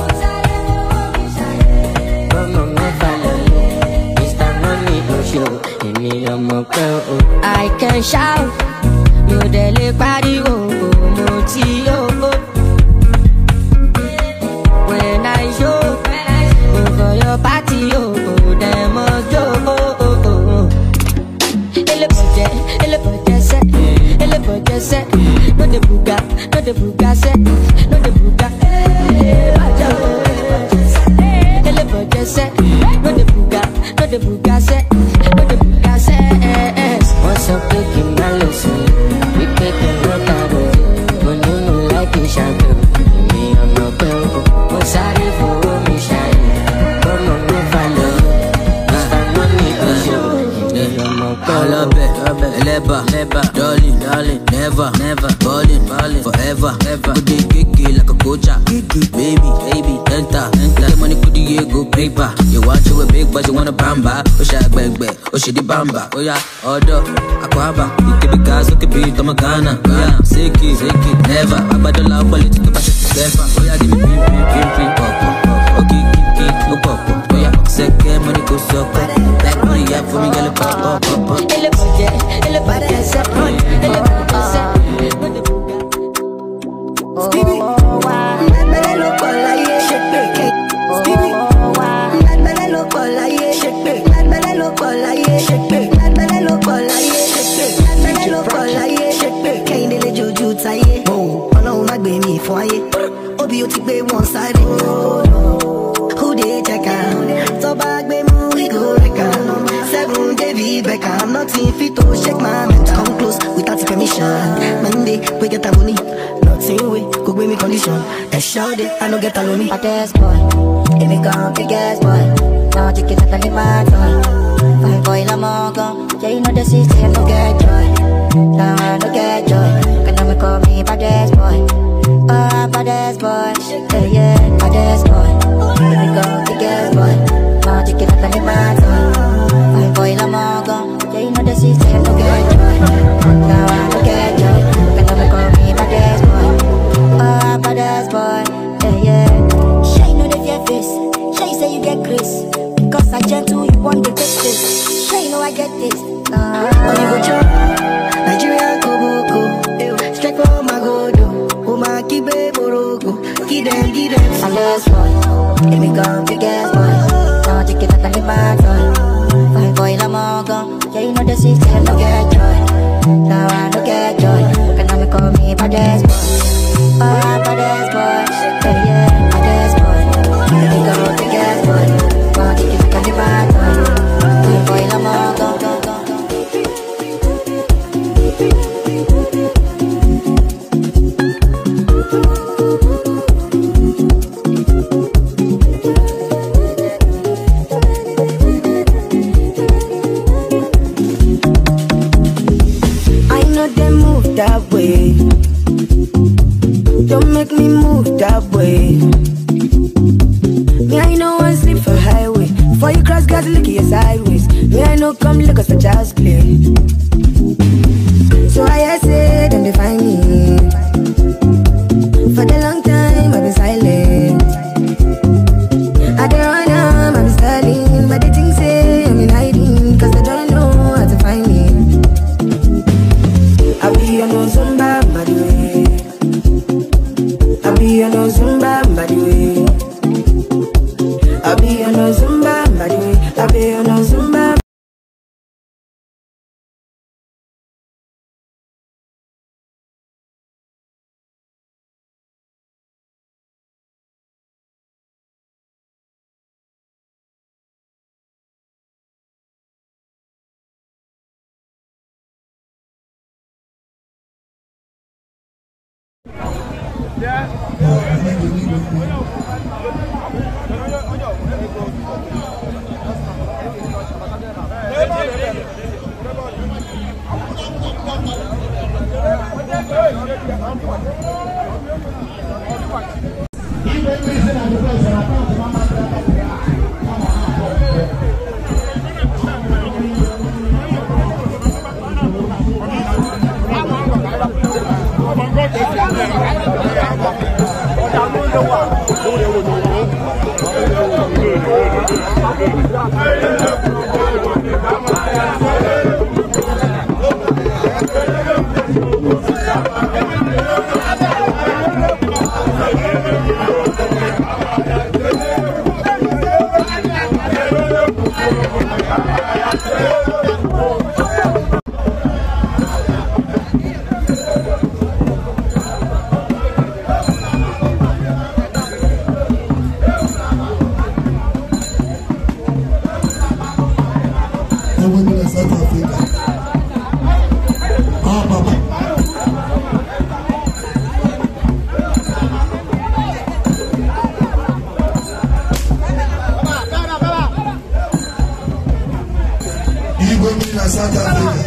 Come on, my family. Mister Money, no show. Me on my bell. I can shout. You dele party, oh, moti, oh, oh. When I show, go for your party, oh, oh, them must go, oh, oh, oh. Ele boje, ele boje se, ele boje se. No de buga, no de buga se, no de buga. Ele boje se, no de buga, no de buga se, no de buga se. What's up, Becky Malice? We taking your tabo. When you know like it, shall go. Me on my bell. What's out for me, shine? Come on, go follow. Mister Money, go show. Me on my bell. I love it, Eleba, Eleba, darling, darling, never, never, ballin', ballin', forever, ever. Put the kiki like a coacha, kiki, baby, baby, enter, enter. The money put the go paper. You want you a big but you want a bamba. Oh, shy bang bang, oh, she the bamba. Oh, yeah, order, aquaba. You can be gas, you can be Tomagana. Oh, yeah, siki, siki, never. I bad the love, but it's the best. Oh, yeah, give me pim, pim, pim, pim, pop, pop, pop. Okay, kick, kick, oh, pop, pop. Oh, yeah, second, money go suck up. Like money, yeah, for me, girl, pop, pop, pop, pop. Ele budget, ele budget, second, ele budget, second. Stevie, bad belly look all like shake back. Stevie, bad belly look all like shake back. Bad belly look all like shake back. Bad belly look all like shake back. Bad belly look all like shake back. Can't let juju tie. Oh, Ọlọ́run má gbé mi fún ayé. Obi o ti gbé wọn sáré. Who dey check am? Tó bá gbé mú we go wreck am. Seven David Beckham, nothing fit to shake my mental. Come close without permission. Monday we get a money. Nothing we go with me condition. And shout it, I no get alone. Baddest boy, if we come biggest boy. Now take it at the man toy. Fine boy la mongo. Yeah, you know the system, I no get joy. Now I no get joy. Can you call me baddest boy? Oh, baddest boy. Yeah, yeah, baddest boy. If we come biggest boy. Now take it at the man toy. Fine boy la mongo. Yeah, you know the system, I no get joy. Now I no get joy. Can you call me baddest boy? Oh, baddest boy. Yeah, yeah. Shy know the fear face. Shy say you get grace. Because I gentle, you want the best this. Shy know I get this. Uh, oh, you go chop Nigeria Koboko. Strike for my godo. Uma kibe borogo. Give them, give them. Baddest boy, if we come biggest boy. Now take it at the man toy. Fine boy la mongo. Yeah, you know the system, I no get joy. Now I no get joy. Can you call me baddest boy? Oh, baddest boy. Yeah, yeah, baddest boy. If we come biggest boy. Now take it at the man toy. Fine boy la mongo. that way. Don't make me move that way. Me, I know one sleep for highway. Before you cross, gas look your sideways. Me, I know come look us for child's play. So I say, them define me. For the long time, I've been silent. I don't run am, I'm styling. But they think say I'm in hiding, cause they don't know how to find me. I be on no Zumba, by the way. I be on no Zumba, by the way. I be on no Zumba, by the way. I be on no Zumba. Igwe Mmili na South Africa.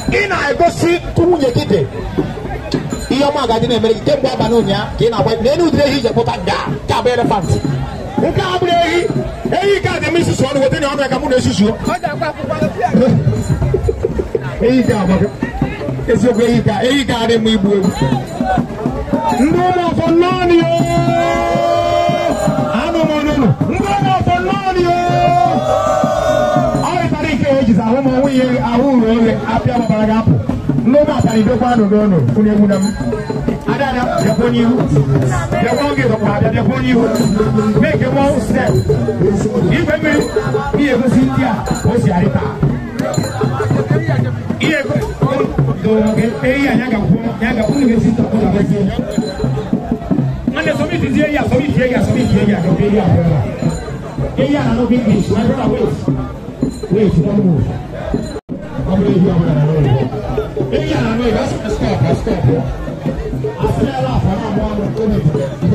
ina egosi tunye kite iyo ma ga dina mere ke gba ba no nya ke na kwa ne nu dire hi je pota ga ka be elephant nka abure hi eyi ka de mi susu onu wote ni onu ka mu na susu o ja kwa kwa eyi ka ba esi o eyi ka eyi ka de mu ibu ewu ndo mo fo nani o ano mo no ndo mo fo nani o ai tari ke eji sa ho mo wi awu ro le apia babara ga po no ma tari do kwa no do no kuni emu nam adada de poni hu de wonge do kwa de poni hu make one step Igwe Mmiri iye go sintia o si arita iye go do ke eyi anya ga ko anya ga ko ni sintia ko ga se ane so mi ti eyi so mi ti eyi so mi ti eyi do eyi a eyi a no big fish my brother wait wait don't move I'm ready here with that. Eyi a no that's stop stop I feel laugh I'm on go me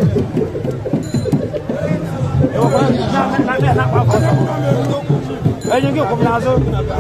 Ayo kita kau berlangsung.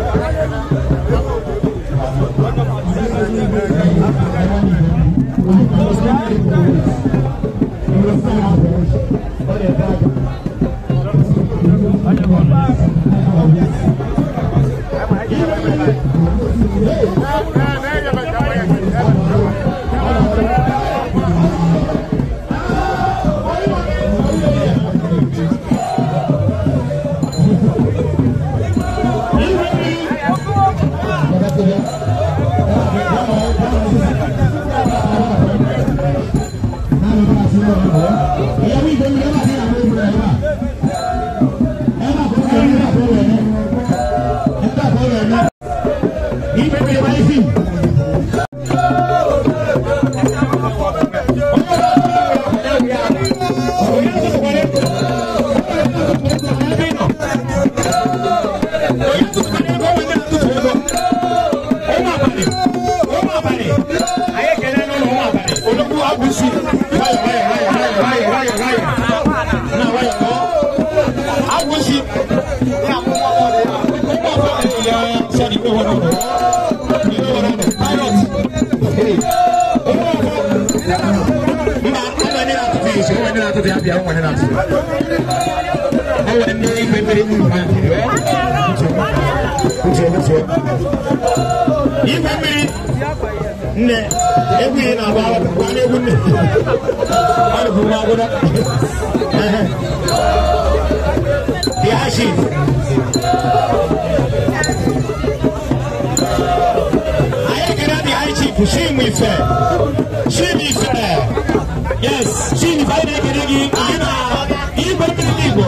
Igwe Mmiri nne egwu na ba ba na egwu nne ara bu ma goda di ashi aye kira di ashi kushi mi fe shi mi fe yes shi mi fa na kira gi ana Igwe Mmiri go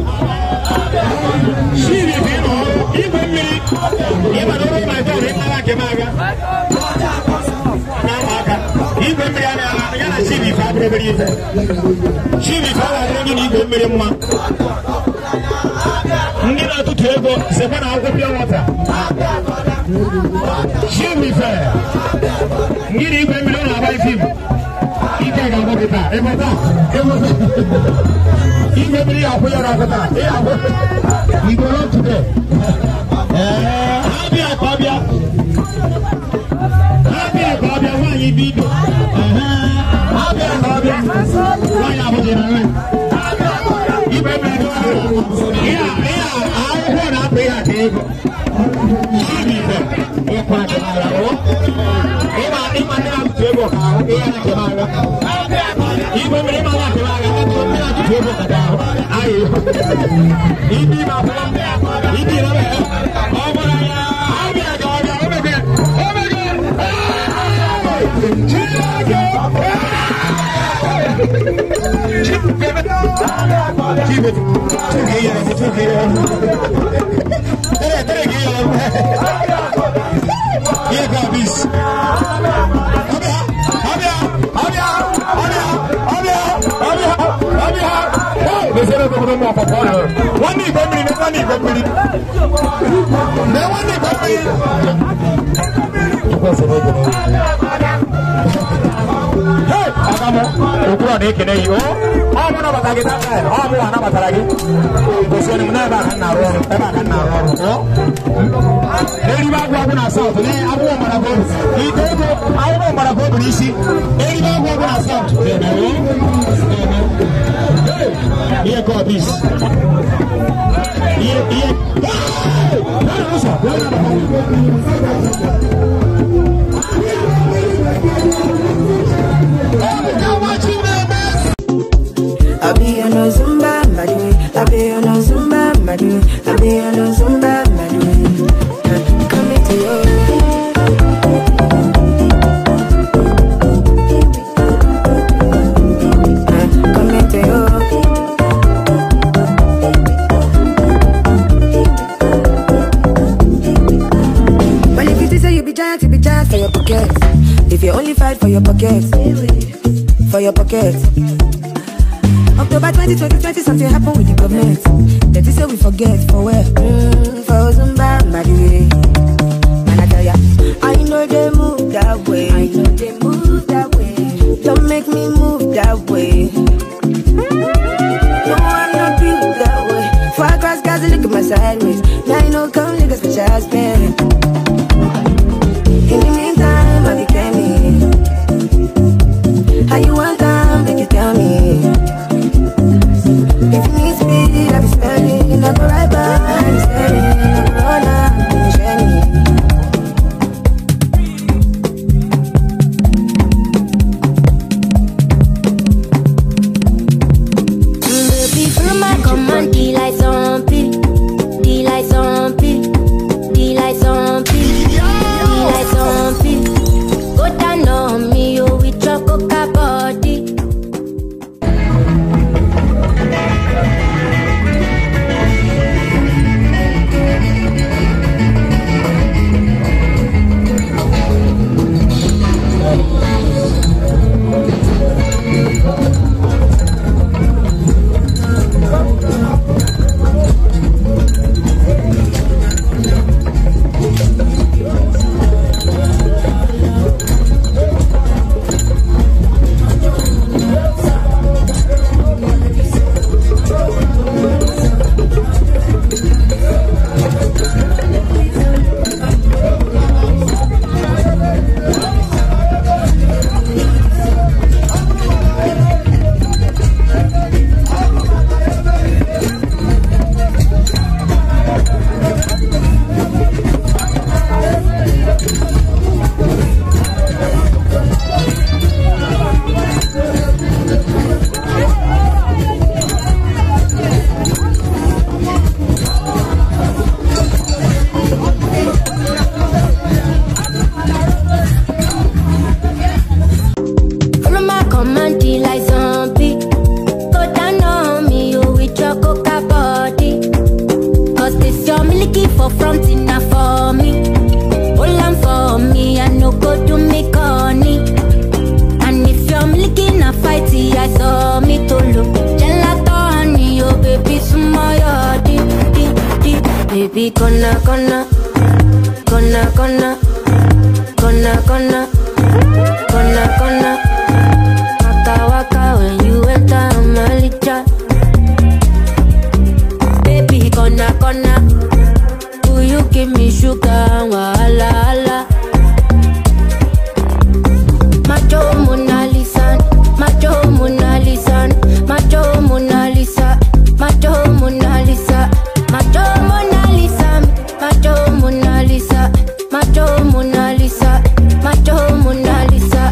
shi mi fe no Igwe Mmiri Iba no my phone in la kemaga. Igwe Mmiri ana yana chibi fa breberi fe. Chibi fa la ngi Igwe Mmiri mma. Ngi na tutu ego se bana akwo pia water. Chibi fa. Ngi Igwe Mmiri na buy film. Ike ga go kita. E bata. E bata. Igwe Mmiri akwo ya ra kata. E akwo. Igwe not today. Eh Abia Abia Abia Abia why you be do eh Abia Abia why you have to Igwe Mmiri yeah yeah I want to pay a table Igwe e kwa kamera o ema ema na table ka o e na kamera Igwe Mmiri ma na kamera o na table ka da ayi ibi ma ibi na Keep it. Two gears, two gears. Three, three gears. Here comes this. Abia, Abia, Abia, Abia, Abia, Abia, Abia. Hey, they said I'm going to move forward. One knee, one knee, one knee, one knee. They one knee, one knee. Hey, Agamo, Ukura de Kene yo. I'm not going to get that. I'm not going to get that. I'm never going to never going to Lady Bagua South. I won't want to go. He don't go. I don't want to go to Nisi. Lady Bagua South. Here go this. Here, here. I be on a Zumba, my way. I be on a Zumba, my way. I be on a Zumba, my way. Come into your come into your well, if you say you be giant, you be giant for your pockets. If you only fight for your pockets, for your pockets. October twenty twenty, twenty something happened with the government. That is say we forget for where? Mm, for Zumba, my way. And I tell ya, I know they move that way. I know they move that way. Don't make me move that way. No, I'm not built that way. Far across guys, look at my sideways. Now I know come niggas for child's parent. In the meantime, I became me. How you want time, make you tell me. If you need speed, I'll be spending. I go right back, I'm spending. I go run out, I'm shining. Baby, follow my command, D like zombie, D like zombie, D like zombie, D like zombie. Go down on me, you with your coca body. Baby, gonna, gonna, gonna, gonna, gonna, gonna, gonna, gonna, waka waka when you enter Malija. Baby, gonna, gonna, will you give me sugar, wala, wala. Macho Mona Lisa, Macho Mona Lisa, Macho Mona Lisa, Macho Mona Lisa, Macho Mona Lisa, Macho Mona Lisa, Macho Mona Lisa, Macho Mona Lisa.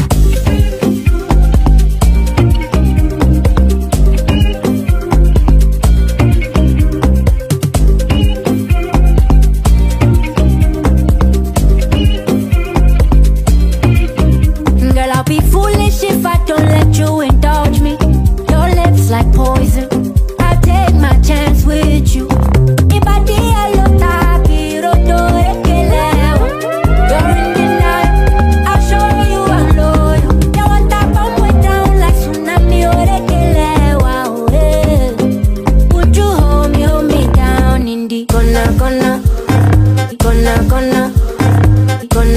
Girl, I'll be foolish if I don't let you indulge me. Your lips like poison, I'll take my chance with you.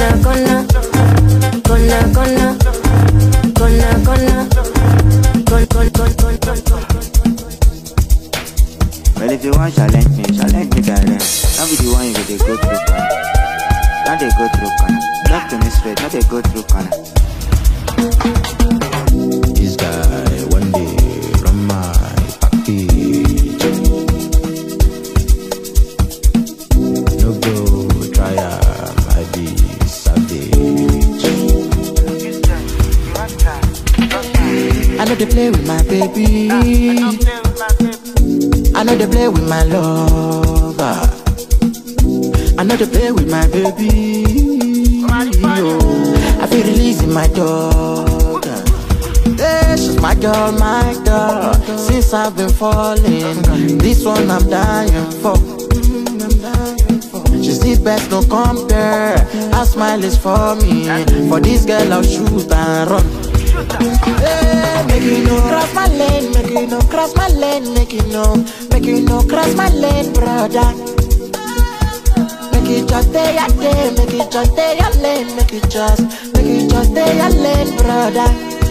Gonna, gonna, gonna, gonna, gonna, Well, if you want challenge me, challenge me direct. Not be the one you go they go through corner. Not they go through corner. Talk to me straight, not they go through corner. This guy one day run my package. No go try my be savage. I know they play with my baby. I know they play with my lover. I know they play with my baby. Oh, I feel releasing my dog. Yeah, she's my girl, my girl. Since I've been falling, this one I'm dying for. She's the best, no compare. Her smile is for me. For this girl I'll shoot and run. Hey, make you no cross my lane, make you no cross my lane, make you no, make you no cross my lane, brother. Make you just stay your day, make you just stay your lane, make you just, make you just stay your lane, brother.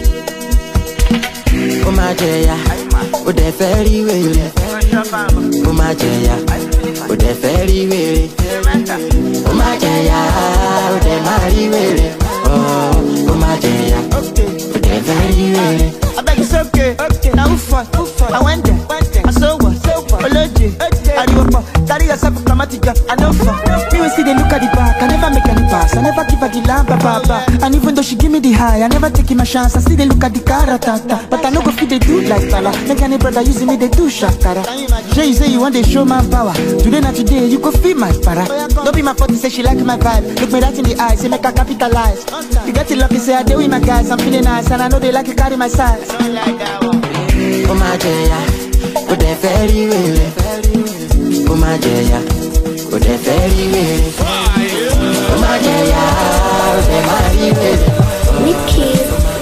Oh my dear, oh the very way. Oh my dear, oh the very way. Oh my dear, oh the very way. Oh, oh my dear. Very well. I beg it's okay. Okay. Now who fought? Who fought? I went there. Went there. I saw what? So what? L G A. I do what? Carry yourself dramatic. I know for. Me when see they look at the back. I never make any pass. I never give her the lamp, baba. And even though she give me the high, I never take my chance. I see they look at the caratata. But I know go feed they do like Tala. Make any brother using me they do shakara. Jay, you say you want to show my power. Today not today, you go feel my para. Don't be my fault to say she like my vibe. Look me right in the eyes, say make her capitalize. You get it lucky, say I deal with my guys. I'm feeling nice and I know they like to carry my size. Oh my dear, oh they very well. Oh my dear, oh they very well. Oh my dear, oh they very well. Wicked.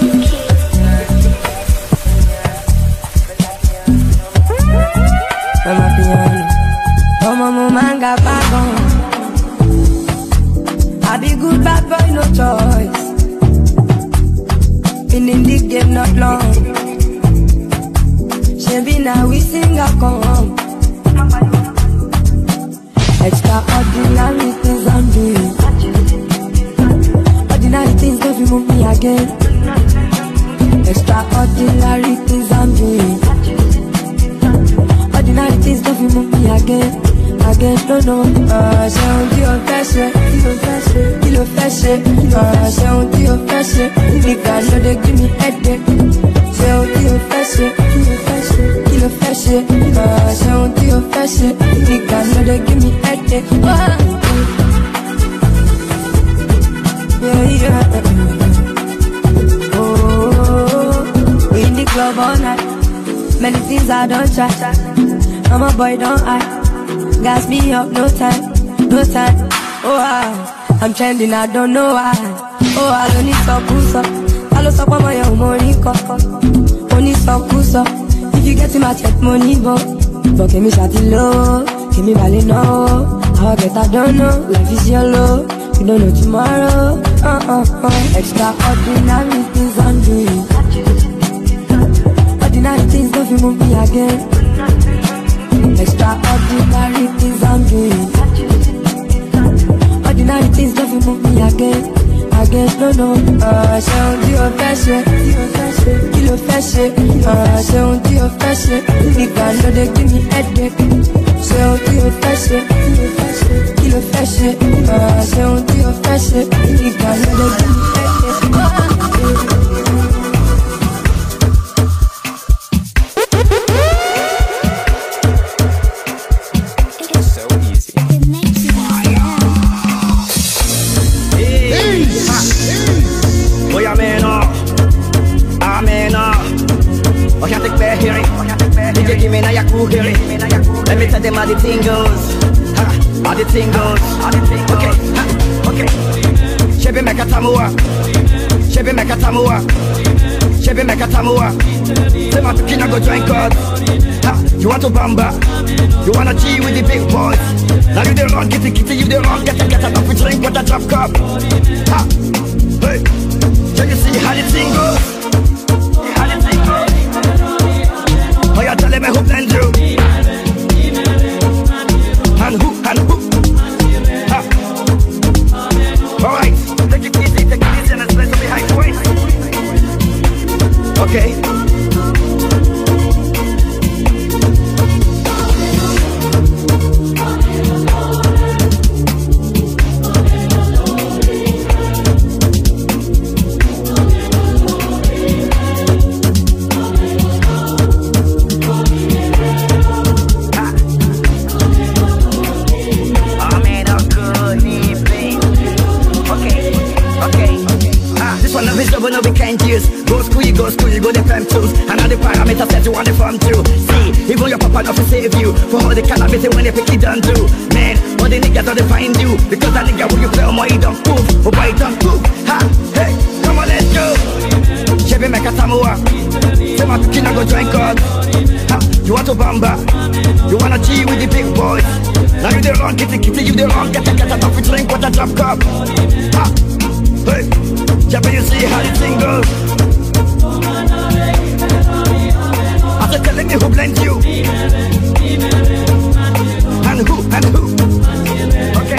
Mama piano, oh mama manga bagon. I be good bad boy, no choice. Been in the game not long. She be now we sing a come. Extraordinary things I'm doing. Ordinary things don't remove me again. Extraordinary things I'm doing. Ordinary things don't remove me again. Again, no, no. Ah, c'est un Dieu fâché, il est fâché. Ah, c'est un Dieu fâché. Nigga, no they give me headache. C'est un Dieu fâché, il est fâché. Ah, c'est un Dieu fâché. Nigga, no they give me headache. Ah. Yeah, yeah. Oh, we in the club all night. Many things I don't try. I'm a boy, don't I? Gas me up, no time, no time. Oh, I, I'm trending, I don't know why. Oh, I don't need some push up. I don't stop on my own money, cock. Only some push up. If you get in my check money, but but give me shot low, give me money no. How I get, I don't know. Life is yellow, you don't know tomorrow. Uh uh uh. Extraordinary things I'm doing. Ordinary things don't remove me again. Extraordinary things I'm doing. Ordinary things don't remove me again. Again, no, no. Ah, c'est un Dieu fâché, il est fâché. Ah, c'est un Dieu fâché. Nigga, no they give me headache. C'est un Dieu fâché, il est fâché. Ah, c'est un Dieu fâché. Nigga, no they give me headache. Let me tell them how the thing goes. Ha, how the thing goes. Okay, ha, okay. Shebe meka tamua. Shebe meka tamua. Shebe meka tamua. Say my pikina go join God. Ha, you want to bamba? You wanna G with the big boys? Now you the wrong, kitty kitty, you the wrong. Get a get a coffee drink with a drop cup. Ha, hey. Can you see how the thing goes? How the thing goes? for no visible, no we can't use. Go school, you go school, you go the fem tools. And all the parameters set you want the form through. See, even your papa not to save you. For all the cannabis when they pick it down through. Man, all the niggas don't find you. Because that nigga when you play on my he don't move. Oh boy, he don't move. Ha, hey, come on, let's go. Chebe make a tamua. Say my pikin I go join God. Ha, you want to bamba? You wanna G with the big boys? Now you the wrong, kitty kitty, you the wrong. Get a get a coffee drink, what a drop cup. Ha, hey, Chebe, you see how the thing goes. After telling me who blamed you, and who, and who. Okay.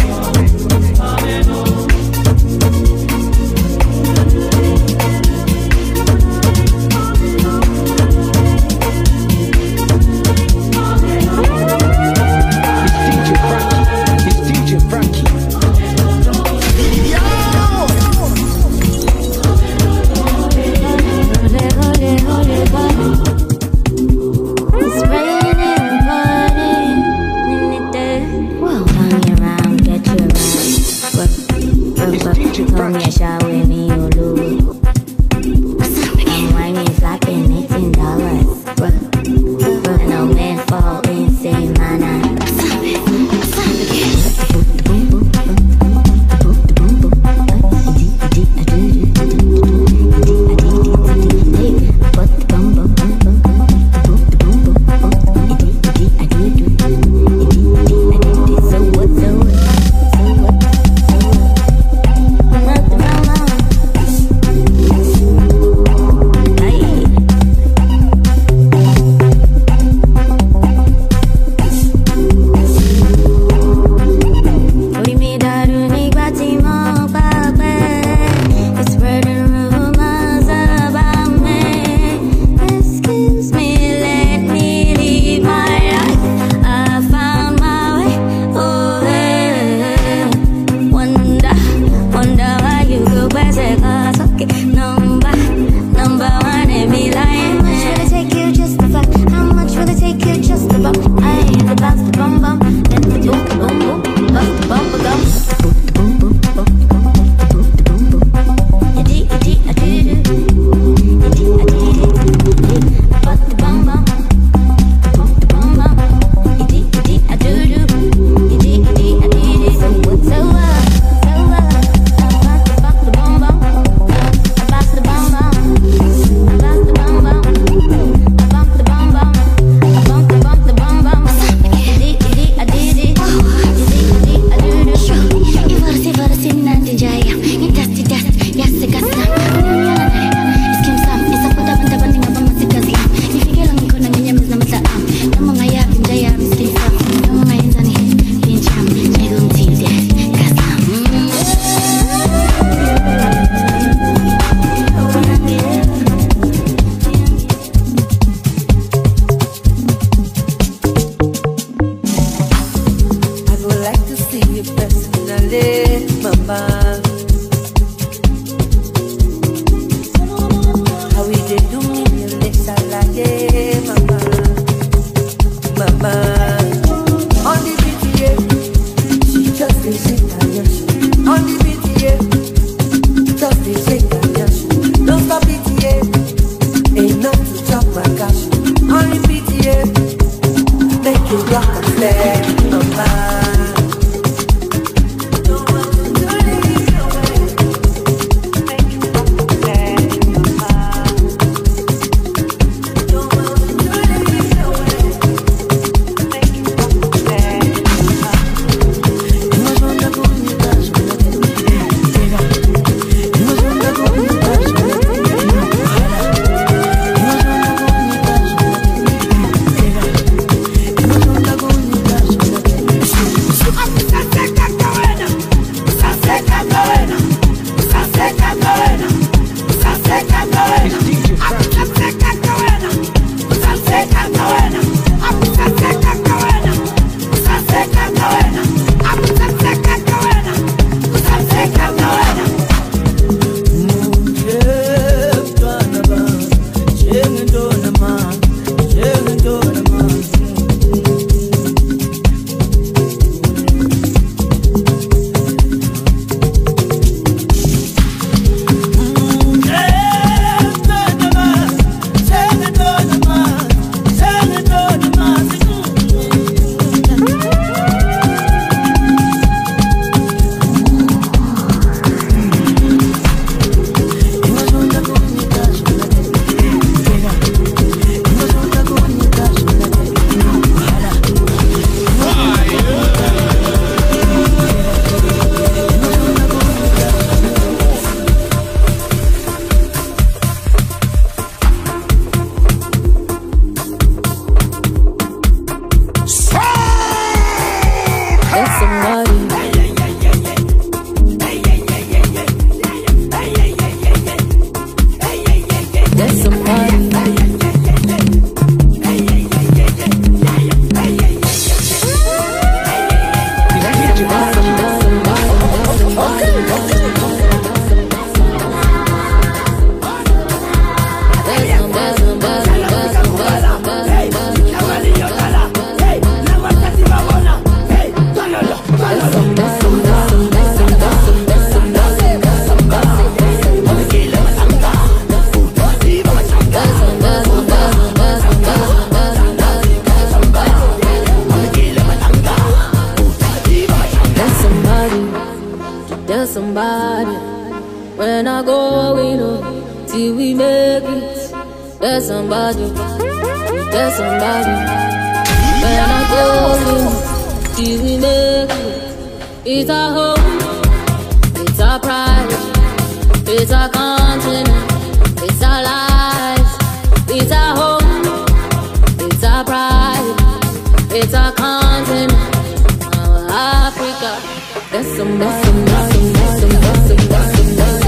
When I go, we know, till we make it. There's somebody, there's somebody. When I go, we know, till we make it. It's a home, it's a pride, it's a continent, it's a life. It's a home, it's a pride, it's a continent, our Africa. There's somebody, there's somebody, there's somebody, there's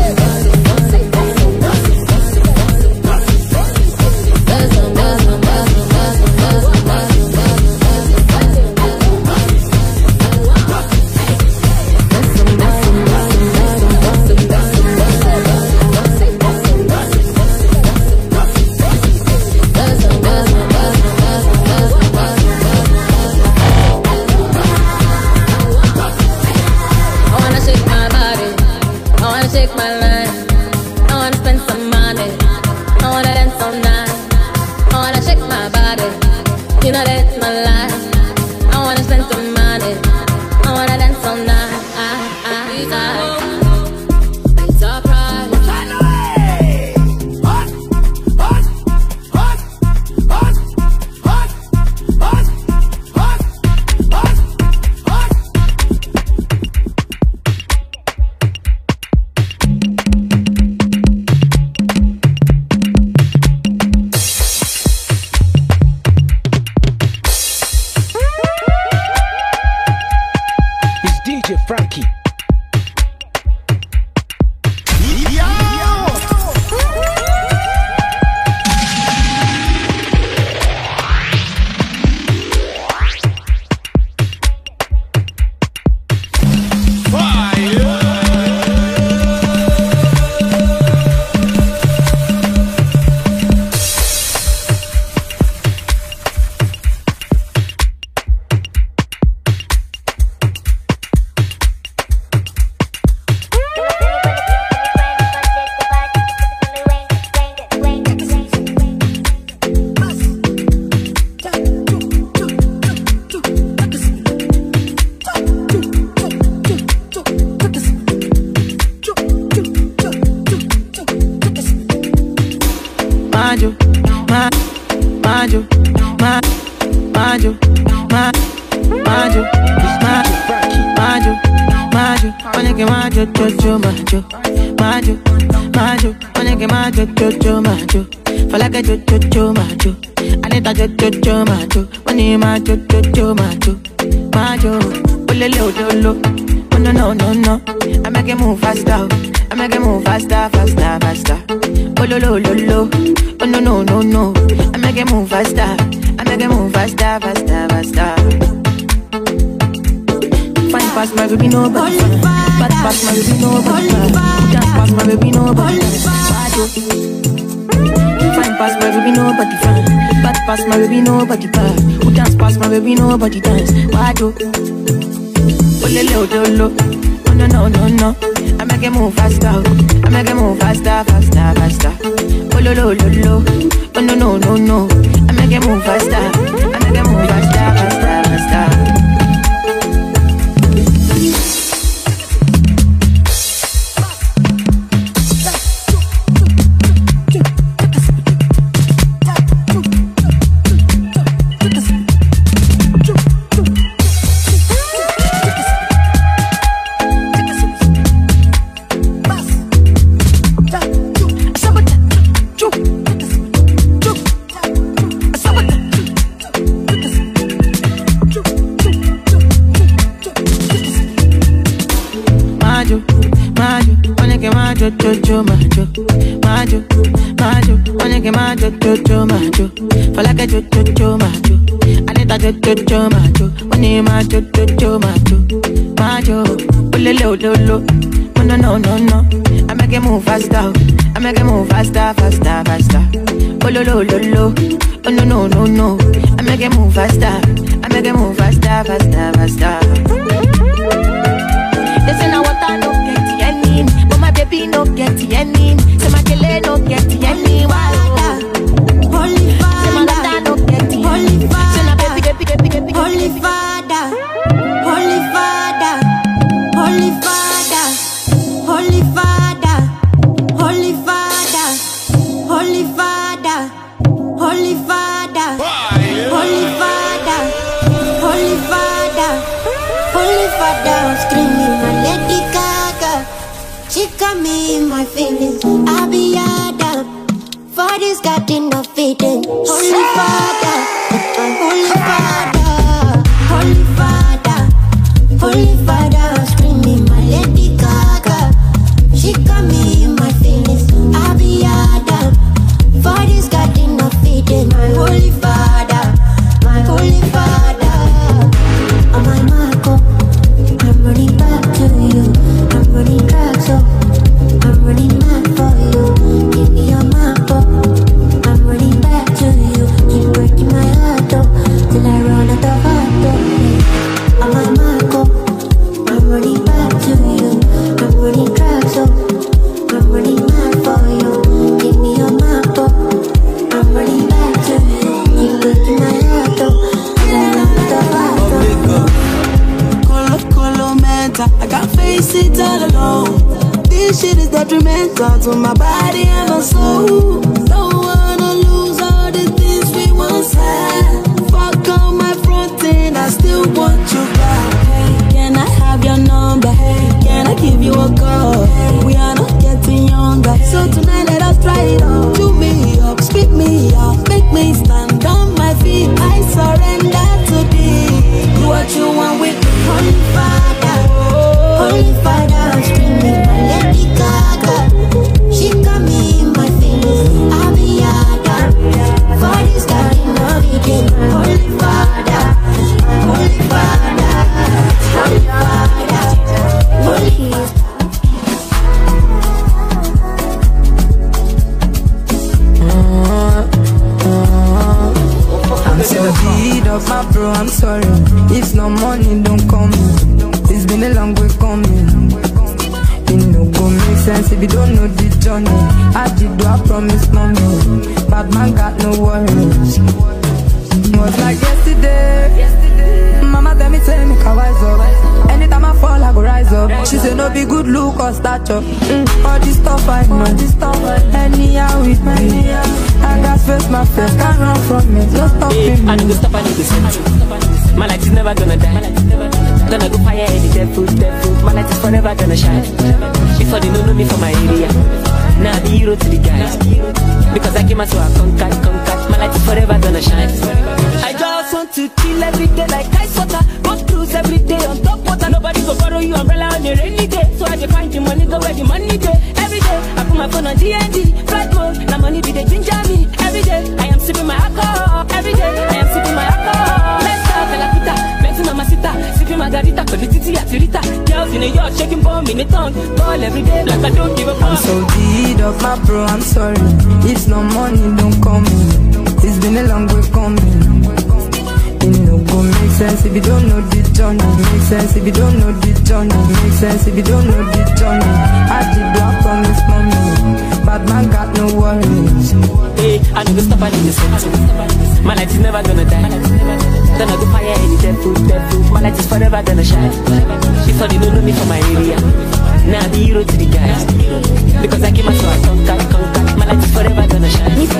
nobody dance. Why do? Oh, lo, lo, lo. Oh, no, no, no, no. I make it move faster. I make it move faster, faster, faster. Oh, lo, lo, lo, lo. Oh, no, no, no, no. I make it move faster. I make it move faster, faster, faster. Jojo majo, majo, majo. Wanna get majo, jojo majo. For like a jojo majo. I need a jojo majo. Wanna majo, jojo majo, majo. Oh lo lo lo lo. Oh no no no no. I make it move faster. I make it move faster, faster, faster. Oh lo lo lo lo. Oh no no no no. I make it move faster. I make it move faster, faster, faster. Listen now what I don't get any, but my baby no get any. Say my kele no get any. Why? Holy Father, say my daughter no get any. Holy Father, say my baby, baby, baby, baby. Holy Father, Holy Father, Holy Father, Holy Father, She got me in my feelings. I'll be Adam. Father's got enough feeding. Holy Father, Holy Father, Holy Father, Holy Father, screaming my Lady Gaga. She got me in my feelings. I'll be Adam. Father's got enough feeding. My Holy Father, my Holy Father. Oh my Marco, I'm running back to you. I'm running back, so I'm running mad for you. Give me your map, I'm running back to you. Keep breaking my heart, oh, till I run out of heart, oh. Oh my Marco, I'm running back to you. I'm running back, so I'm running mad for you. Give me your map, I'm running back to you. Keep breaking my heart, oh, till I run out of heart, oh. I can't face it all alone. This shit is detrimental to my body and my soul. Don't wanna lose all the things we once had. Fuck on my front end, I still want you back. Hey, can I have your number? Hey, can I give you a call? Hey, we are not getting younger, so tonight let us try it on. Chew me up, spit me out, make me stand on my feet. I surrender to thee. Do what you want with me. Holy Father, Holy Father, I'm screaming my Lady Gaga. She got me in my feelings. I'll be Adam. Father's got enough eating. Holy Father, Holy Father, Holy Father, Holy I'm so deed of my bro, I'm sorry. If no money, don't come. It's been a long way coming. It no go make sense if you don't know the journey. I did do, I promise mommy. Bad man got no worries. Was like yesterday. Mama tell me, tell me, can wise up. Anytime I fall, I go rise up. She say no be good look or stature. Mm, all this stuff I know. Anyhow with me. I got face my face, can't run from me. No stopping me. I need to stop, I need to send. My light is never gonna die. Gonna go fire any devil, devil. My light is forever gonna shine. Before they don't know me from my area. Now I be hero to the guys. Because I came out to a conquer, conquer. My light is forever gonna shine. I just want to chill every day like ice water. Go cruise every day on top water. Nobody go borrow you umbrella on a rainy day. So I just find the money, go where the money day. Every day I put my phone on D and D. Flight mode, now money be the ginger me. Every day I am sipping my alcohol. Every day I am sipping my alcohol. Let's talk, la puta, Benzi mamacita, sipping margarita, politici atirita. Girls in a yacht shaking bomb in a tongue. Call every day like I don't give a fuck. I'm so deed of my bro, I'm sorry. If no money, don't come in. It's been a long way coming. It no go make sense if you don't know the journey. Make sense if you don't know the journey. Make sense if you don't know the journey. I did do, I promise mommy. Bad man got no worries. Hey, I need to stop, I need to send. My light is never gonna die. Then I go fire any devil, devil. My light is forever gonna shine. Before they don't know me from my area. Now I be hero to the guys. Because I came out to a conquer, conquer. My light is forever gonna shine. Let's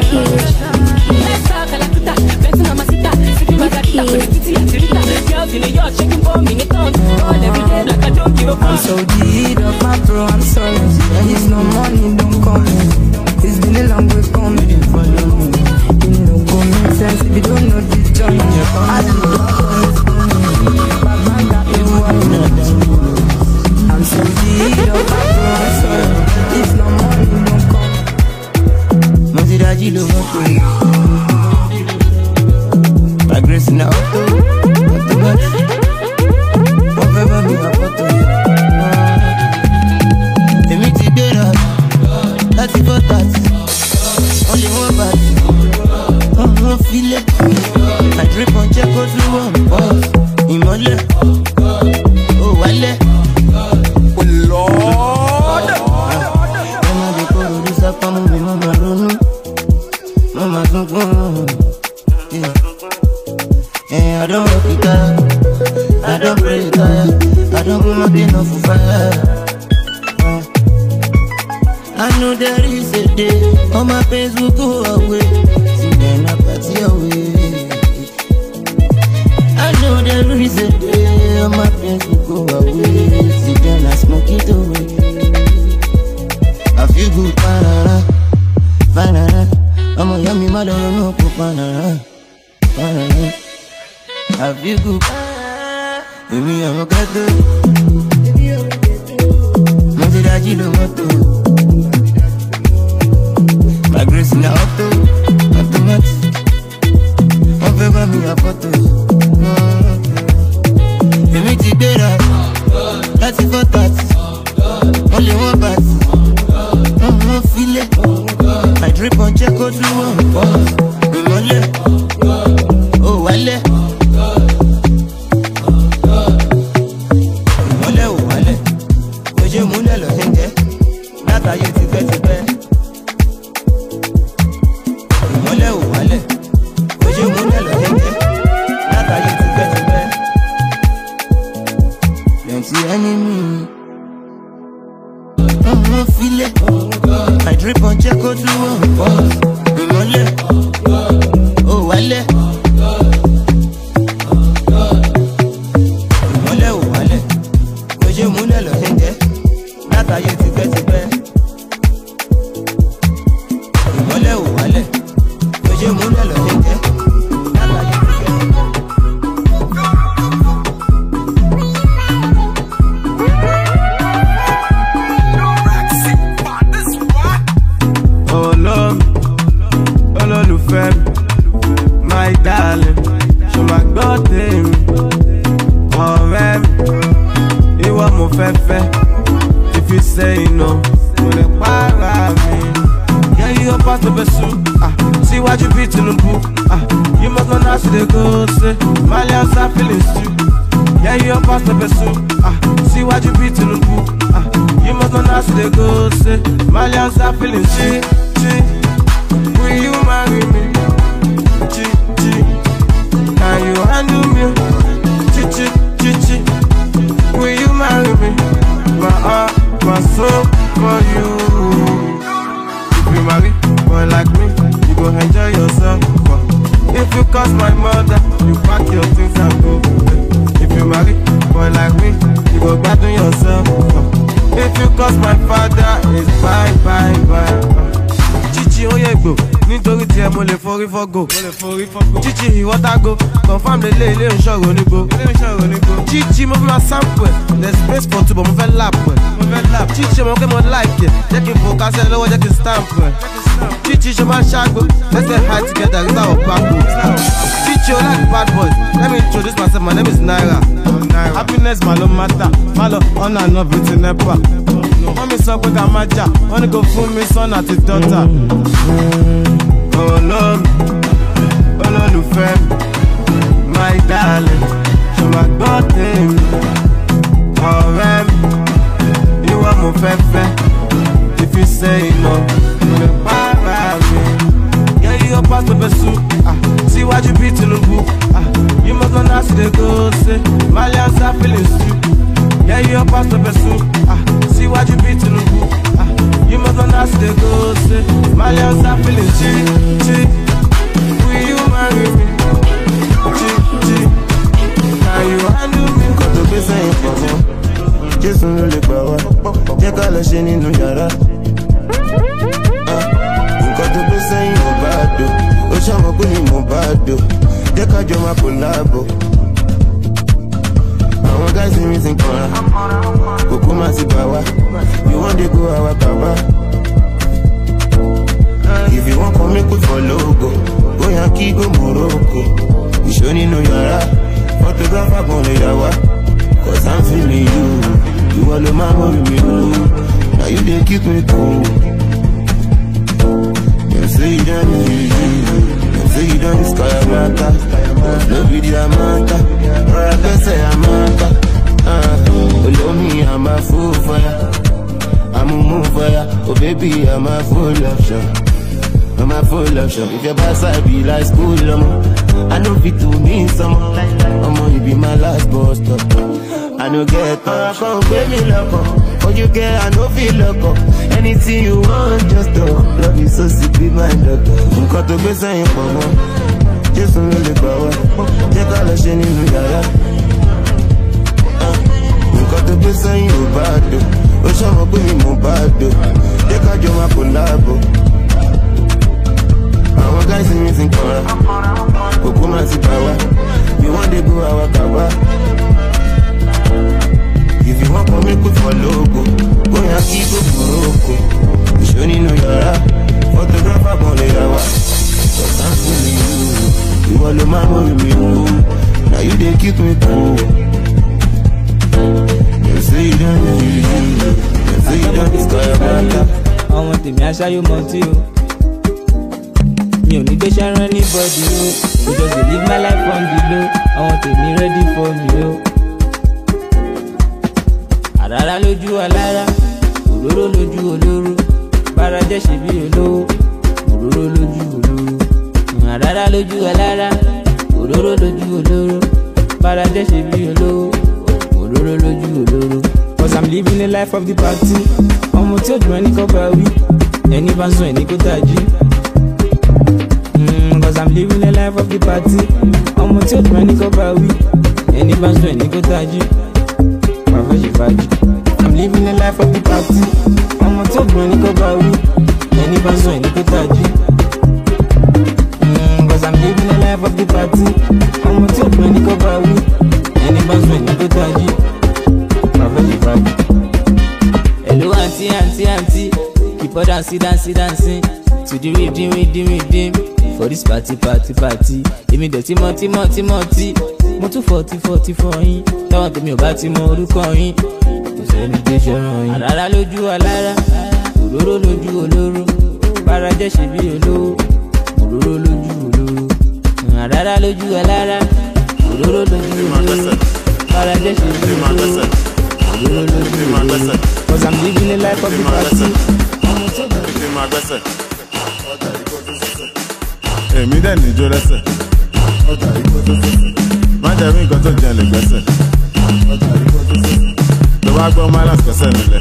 talk, la puta, Benzi mamacita, sipping margarita, politici atirita. Girls in a yacht shaking bomb in a tongue. Call every day like I don't give a fuck. I'm so deed of my bro, I'm sorry. If no money, don't come in. It's been a long way coming. It no go make sense if you don't know the journey. I do not promise money. Bad man got no worries. I'm so deed of my bro, I'm sorry. If no money, don't come. Moziraji lo moto. My grace in the auto. Automatic. Whatever me a photo. The meeting better. That's it for that. Only one body. Oh, no feel it. I drip on check out through one boss. Imole. Oh, wale. Oh, Lord. Mama, they call this up. Mama, mama, runu. Mama, don't go. Yeah. Yeah, I don't work it out. I don't pray it out. I don't put my pain off for fire. I know there is a day all my pains will go away. See then I party away. I know there is a day all my pains will go away. See then I smoke it away. má lọ ronú kó panara, panara. Àfi kú, èmi ọmọ ghetto. Mo ti dájú ló mọ́tò. My grace in the auto, automatic. Wọ́n fẹ́ bá mi yà photo. Èmi ti gbéra láti four thirty. Wọ́n lè wọ́n bàtì. Wọ́n mú filé. I drip on check out through one pause. Ìmọ̀lẹ̀, ó wálẹ̀. Ìmọ̀lẹ̀ ò wálẹ̀. Ojú múlẹ̀ lọ ṣẹ́jẹ́. Látàyè ti pẹ́ ti pẹ́. Ìmọ̀lẹ̀ ò wálẹ̀. Ojú múlẹ̀ lọ ṣẹ́jẹ́. Látàyè ti pẹ́ ti pẹ́. Plenty enemy. Ọmọ filẹ̀. I drip on check out through one pause. Ìmọ̀lẹ̀, ó wálẹ̀. Ìmọ̀lẹ̀ ò wálẹ̀. Ojú múlẹ̀ lọ ṣẹ́jẹ́. Látàyè ti pẹ́ ti pẹ́. Ìmọ̀lẹ̀ ò wálẹ̀. Ojú múlẹ̀ lọ ṣẹ́jẹ́. Látàyè ti pẹ́ ti pẹ́. Olómi, olólùfẹ́ mi, my darling, ṣo máa gbọ́ tèmi. Ọ̀rẹ́ mi, ìwọ mo fẹ́ fẹ́. If you say no, mo lè para mi. Yeah, you up past the besu, ah, síwájú bí Tinubu, ah, you must know how to dey go, say, Malians are feeling stew. Yeah, you up past the besu, ah, síwájú bí Tinubu, ah, you must know how to dey go, say, Malians are feeling stew. Will you marry me? Chi, chi. Can you handle me? Chi, chi, chi, chi. Will you marry me? My heart, my soul for you. If you marry boy like me, you go enjoy yourself. If you cause my mother, you pack your things and go. If you marry boy like me, you go battle yourself. If you cause my father, it's bye, bye, bye. Chichi oyegbo, nítorí tí ẹ mo lè forí fọ́gò. Chichi ìwọ́tàgò, confam lè lé ilé ìṣòro onígbò. Chichi mo fi máa sample ẹ̀, there's space for two but mo fẹ́ lap ẹ̀. Chichi mo kẹ́ mo like ẹ̀, jẹ́ kí n fò kásẹ̀ lọ́wọ́ jẹ́ kí n stamp ẹ̀. Chichi ṣe máa ń ṣàgbó, let's get high together ríta ọ̀ pàkó. Chichi o like bad boys, let me introduce myself, my name is Naira. Happiness ma ló matter, má lọ ọ̀nà àná bìtì nepa. Wọ́n mi sọ pé ká má jà, wọ́n ní kò fún mi son àti daughter. Olómi, olólùfẹ́ mi, my darling, ṣo máa gbọ́ tèmi. Ọ̀rẹ́ mi, ìwọ mo fẹ́ fẹ́. If you say no, mo lè para mi. Yeah, you up past the besu, ah, síwájú bí Tinubu, ah, you must know how to dey go, say, Malians are feeling stew. Yeah, you up past the besu, ah, síwájú bí Tinubu, ah, you must know how to dey go, say, Malians are feeling stew. Will you marry me? Chi, chi. Can you handle me? Nǹkan tó gbé sẹ́yìn pọ̀ mọ́, Jésù ló lè gbà wá, jẹ́ ká lọ ṣe nínú yàrá. Nǹkan tó gbé sẹ́yìn ò bá dò, ó ṣàmọ̀ pé ni mo bá dò, jẹ́ ká jọ máa kò láàbò. Àwọn gáàsì mi ti kànra, kòkó máa ti bà wá, you wan dey go àwa bàbá. If you wan come make we for logo, go Yankee go Morocco. Ìṣó nínú yàrá, photographer gan lè yà wá. Cause I'm feeling you, ìwọ ló máa mọ̀ mi lò. Now you dey keep me cool. Dem say you don need you, dem say you don discover matter. But no be the amount, rọra gbẹ́sẹ̀ àmọ́ta. Olómi I'm a fool for ya, I'm a move for ya. Oh baby I'm a full option, I'm a full option. If your boss I be like school, um, I know fit to mean some. Omo, you be my last boss stop. I no get up, come pay me lock up. For you get, I no feel lock up. Anything you want, just do. Love you so sick, be my doctor. Nǹkan tó gbé sẹ́yìn pọ̀ mọ́, Jésù ló lè gbà wá, jẹ́ ká lọ ṣe nínú yàrá. Nǹkan tó gbé sẹ́yìn ò bá dò, ó ṣàmọ̀ pé mi mo bá dò, jẹ́ ká jọ máa kò láàbò. Àwọn gáàsì àwọn tèmi aṣáyó mọ́tí o. Mi ò ní gbé ṣẹ́ran anybody o. We just dey live my life on the low. Àwọn tèmi ready for me o. Àràrá lójú alára, òróró lójú olóró. Bára jẹ́ ṣe bí olówó, òróró lójú olóró. Àràrá lójú alára, òróró lójú olóró. Bára jẹ́ ṣe bí olówó, òróró lójú olóró. Cause I'm living the life of the party. Ọmọ tí ó dùn ẹni kọ́ bá wí, ẹni bá sùn ẹni kó tají. Mm, cause I'm living the life of the party. Ọmọ tí ó dùn ẹni kọ́ bá wí, ẹni bá sùn ẹni kó tají. Bàbá ṣe fàájì. I'm living the life of the party. Ọmọ tí ó dùn ẹni kọ́ bá wí, ẹni bá sùn ẹni kó tají. Mm, cause I'm living the life of the party. Ọmọ tí ó dùn ẹni kọ́ bá wí, ẹni bá sùn ẹni kó tají. Bàbá ṣe fàájì. Hello auntie, auntie, auntie. Keep on dancing, dancing, dancing. To the rhythm, rhythm, rhythm. For this party, party, party. Èmi dẹ̀ tí mọ́, tí mọ́, tí mọ́, tí. Mo tún forty, forty for yín. Táwọn tèmi ò bá ti mọ orúkọ yín. Kò sẹ́ni tó ṣẹ̀ràn yín. Àràrá lójú alára, òróró lójú olóró. Bára jẹ́ ṣe bí olówó, òróró lójú olóró. Àràrá lójú alára, òróró lójú olóró. Bára jẹ́ ṣe bí olówó, òróró lójú olóró. Cause I'm living the life of the party. Èmi dẹ̀ níjó lẹ́sẹ̀. Má jẹ́ mi nǹkan tó jẹ́ lè gbẹ́sẹ̀. Tó bá gbọ́ Milas kẹsẹ̀ nílẹ̀.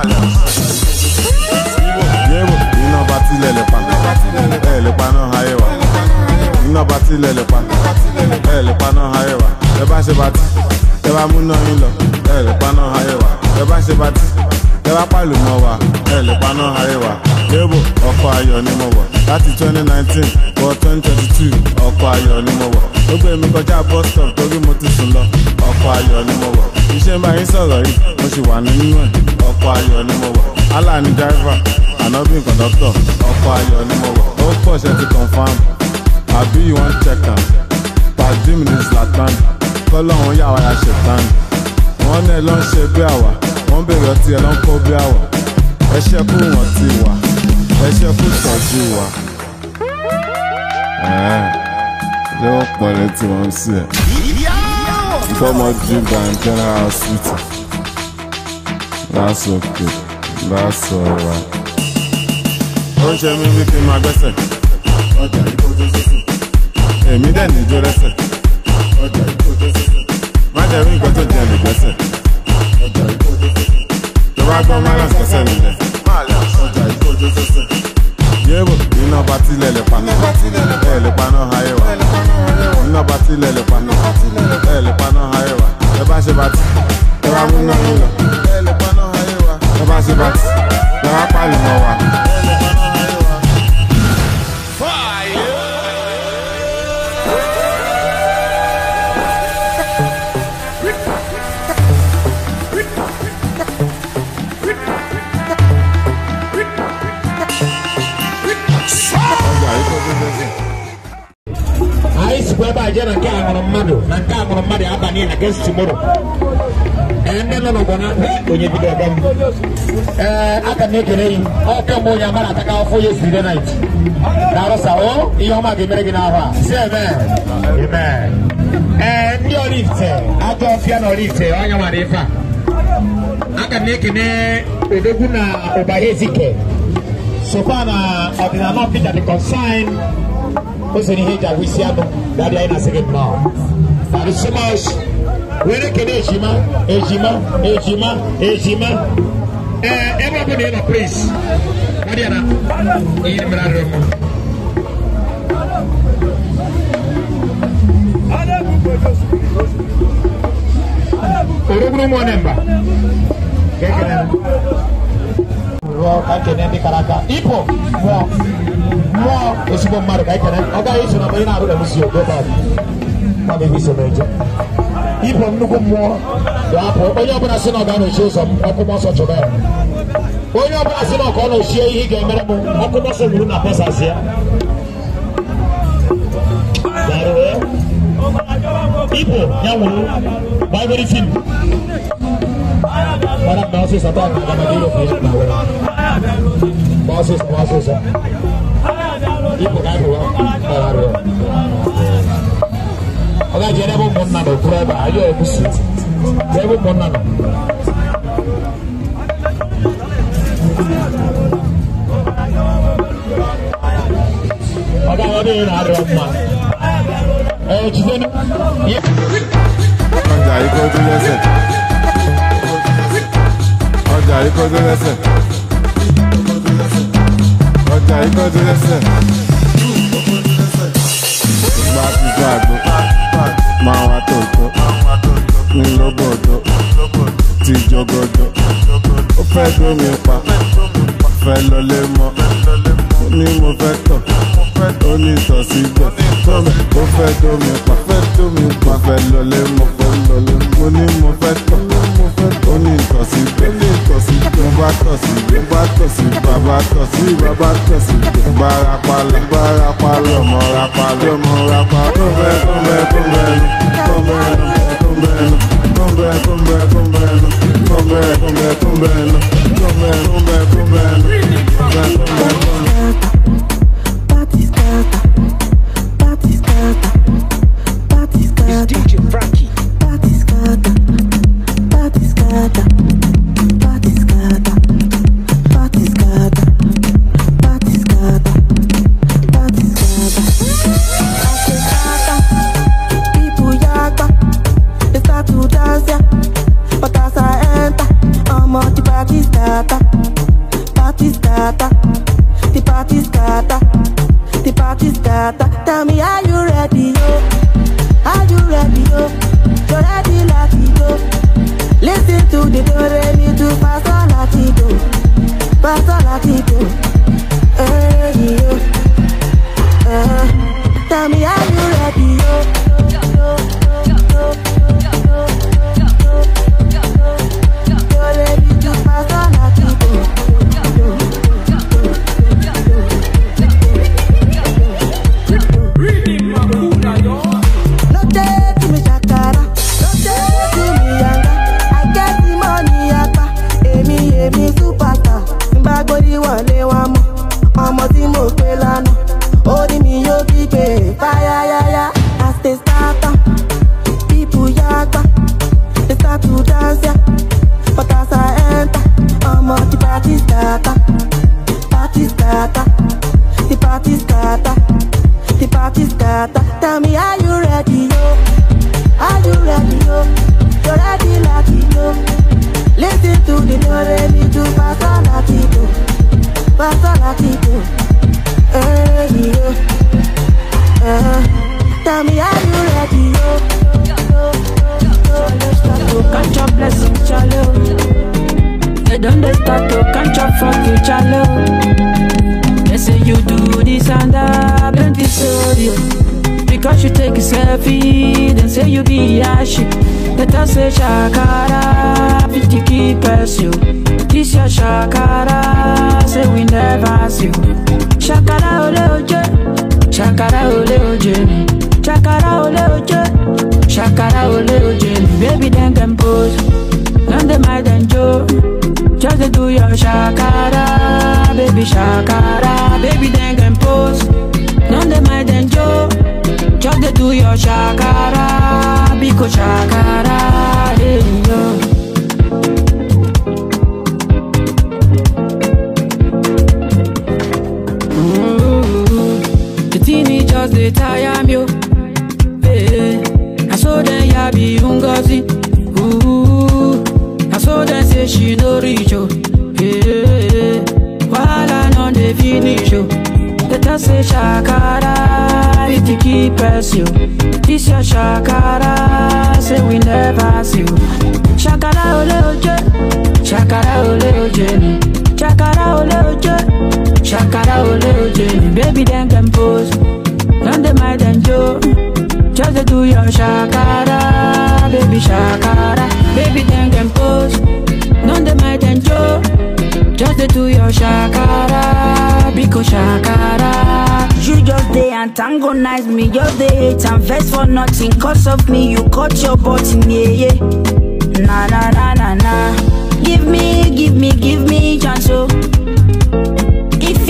Yéèbò iná bá tilẹ̀ lè pa. Ẹ lè pa náà ayé wa. Iná bá tilẹ̀ lè pa. Ẹ lè pa náà ayé wa. Ẹ bá ṣe bá tí. Ẹ bá mú náà yín lọ. Ẹ lè pa náà ayé wa. Ẹ bá ṣe bá tí. Ẹ bá pàlù mọ́ wa. Ẹ lè pa náà ayé wa. Yéèbò ọkọ̀ ayọ̀ ni mo wọ̀. Láti twenty nineteen wọ twenty twenty two ọkọ̀ ayọ̀ ni mo wọ̀. Ó gbé mi kọjá bus stop torí mo ti sùn lọ. Ọkọ̀ ayọ̀ ni mo wọ̀. Iṣẹ́ ń bá yín sọ̀rọ̀ yìí, mo sì wà nínú ẹ̀. Ọkọ̀ ayọ̀ ni mo wọ̀. Allah ni driver, Ànábì conductor. Ọkọ̀ ayọ̀ ni mo wọ̀. Ó pọ̀ ṣe ti confam. Àbí you wan check am. Pàdé mi ní Zlatan. Kọ́lọ́hún yà wá ya ṣètàn. Wọ́n ní ẹ lọ ń ṣe bí àwà. Wọ́n bèrè ọtí ẹ lọ ń kó bí àwà. Ẹ ṣe kú wọn ti wà. Ẹ ṣe kú tọ́jú wa. Ṣé wọ́n pọ̀lẹ́ tí wọ́n ń sí ẹ̀? Former Jimba and General Hospital. That's okay. That's alright. Ó ń ṣe mí bí kí n máa gbẹ́sẹ̀. Èmi dẹ̀ níjó lẹ́sẹ̀. Má jẹ́ rí nǹkan tó jẹ́ lè gbẹ́sẹ̀. Tó bá gbọ́ Milas kẹsẹ̀ nílẹ̀. Yéèbò iná bá tilẹ̀ lè pa. Ẹ lè pa náà ayé wa. Iná bá tilẹ̀ lè pa. Ẹ lè pa náà ayé wa. Ẹ bá ṣe bá tí. Ẹ bá mú náà yín lọ. Ẹ lè pa náà ayé wa. Ẹ bá ṣe bá tí. Ẹ bá pàlù mọ́ wa. Ẹ lè pa náà ayé wa. Aba aje na nke aṅụrụ mmadụ na nke aṅụrụ mmadụ abalị against tomorrow. Ndị nọ n'ọgbọna onye bido ọgọ m. Ee, aka m ekele yi ọ kemgbe onye amara ataka afọ ya esiri night. Na-arụsa o ihe ọma ga-emere gị n'ahụ a. Si eme eme. Ee, ndị Oraifite ajọ ọfịa na Oraifite onye mara ife a. Aka m ekele odogwu na ụbara Ezieke. Sokwa na ọdịnala ọfịa dị consign. Oso ni heja wisi ano dadi ayi na second now. Dadi semash. Where kene ejima, ejima, ejima, ejima. Eh, everybody in a place. Dadi ana. Iye mrado mo. Orogunu mo nemba. Kekene. Ro kakene ndi karaka. Ipo. Mo. Mo esibo mmadụ ka ikene ọ gaghị eso na onye na-arụ na misi ogo bad ma bụ iso meje ibo nnukwu mmụọ ga-apụ onye ọbụla sị na ọ ga-anọchi ụzọ m ọkụ mọsọ chọba ya onye ọbụla sị na ọ ka ọ nọchie ihe ị ga-emere m ọkụ mọsọ gburu na pesas ya ibo ya nwụrụ baịbụl fim mana na ọsịsọ taa ka agamadi irofu ya na were What's this? What's this? People got to work. Okay, you never want none of forever. Are you able to? Never want none. Okay, what do you know? Eh, chicken. Yeah. Ọjà yìí kó dúró lẹ́sẹ̀. Ọjà yìí kó dúró lẹ́sẹ̀. Ọjà yìí kó dúró lẹ́sẹ̀. Bá a ti gbọ́ àgbo, máa wá tòótọ́. Ní lóbòdó, ti jọgọdọ. Ó fẹ́ dómi pa, fẹ́ lọlé mọ́. Ní mo fẹ́ tọ̀, ó ní ìtọ̀ síbẹ̀. Ó fẹ́ dómi pa, fẹ́ dómi pa, fẹ́ lọlé mọ́. Mo ní mo fẹ́ tọ̀, ó ní ìtọ̀ síbẹ̀. Mo bá tọ̀ sí, mo bá tọ̀ sí, bàbá tọ̀ sí, bàbá tọ̀ sí. Bára palẹ̀, bára palẹ̀, ọmọ ra palẹ̀, ọmọ ra palẹ̀. Tó bẹ́ẹ̀ tó bẹ́ẹ̀ tó bẹ́ẹ̀ tó bẹ́ẹ̀ tó bẹ́ẹ̀ tó bẹ́ẹ̀ tó bẹ́ẹ̀ tó bẹ́ẹ̀ tó bẹ́ẹ̀ tó bẹ́ẹ̀ tó bẹ́ẹ̀ tó bẹ́ẹ̀ tó bẹ́ẹ̀ tó bẹ́ẹ̀ tó bẹ́ẹ̀. D J Frankie. Party scatter, party scatter, party scatter, party scatter, party scatter, party scatter. People yakba, they start to dance ya, but as I enter, I'm on the party scatter, party scatter, the party scatter, the party scatter. Tell me, are you ready, yo? Are you ready, yo? You're ready, Latido. Listen to the do-re-mi to Pastor Latido. Pastor Latido. Hey, yo. Uh, tell me, are you ready, yo? Do-re-mi to Pastor Latido. Reading my food, yo. Èmi superstar, nígbà gbórí wọlé wọn mọ́, ọmọ tí mo pé lánàá, orí mi yóò gbígbé fáyáyáyá. As they start up, people yagba, they start to dance ya, but as I enter, ọmọ the party starter, party starter, the party starter, the party starter. Tell me, are you ready, yo? Are you ready, yo? You're ready, Latido. Listen to the do-re-mi to Pastor Latido, Pastor Latido. Hey, yo. Uh, tell me, are you ready, yo? Catch your blessing, chalo. They don't they start to catch your fucking chalo. They say you do this and that, plenty sorry. Because you take a selfie, then say you be a shit. Let us say shakara, fifty keepers you. This your shakara, say we never see you. Shakara ole oje, shakara ole oje, shakara ole oje, shakara ole oje. Baby then compose, none the mind and Joe. Just to do your shakara, baby shakara, baby then compose, none the mind and Joe. Just to do your shakara, because shakara, hey, yo. Ooh, the teenage just they tire me, hey. I saw them ya be ungozi. Ooh, I saw them say she no reach, oh, hey. While I know they finish, oh. Let us say shakara, fifty keepers you. This your shakara, say we never see you. Shakara ole oje, shakara ole oje, shakara ole oje, shakara ole oje. Baby then compose, none the mind and Joe. Just to do your shakara, baby shakara, baby then compose, none the mind and Joe. Just to do your shakara, because shakara. You just they antagonize me, just they hate and vex for nothing. Cause of me, you cut your button, yeah, yeah. Na na na na na. Give me, give me, give me chance, oh. If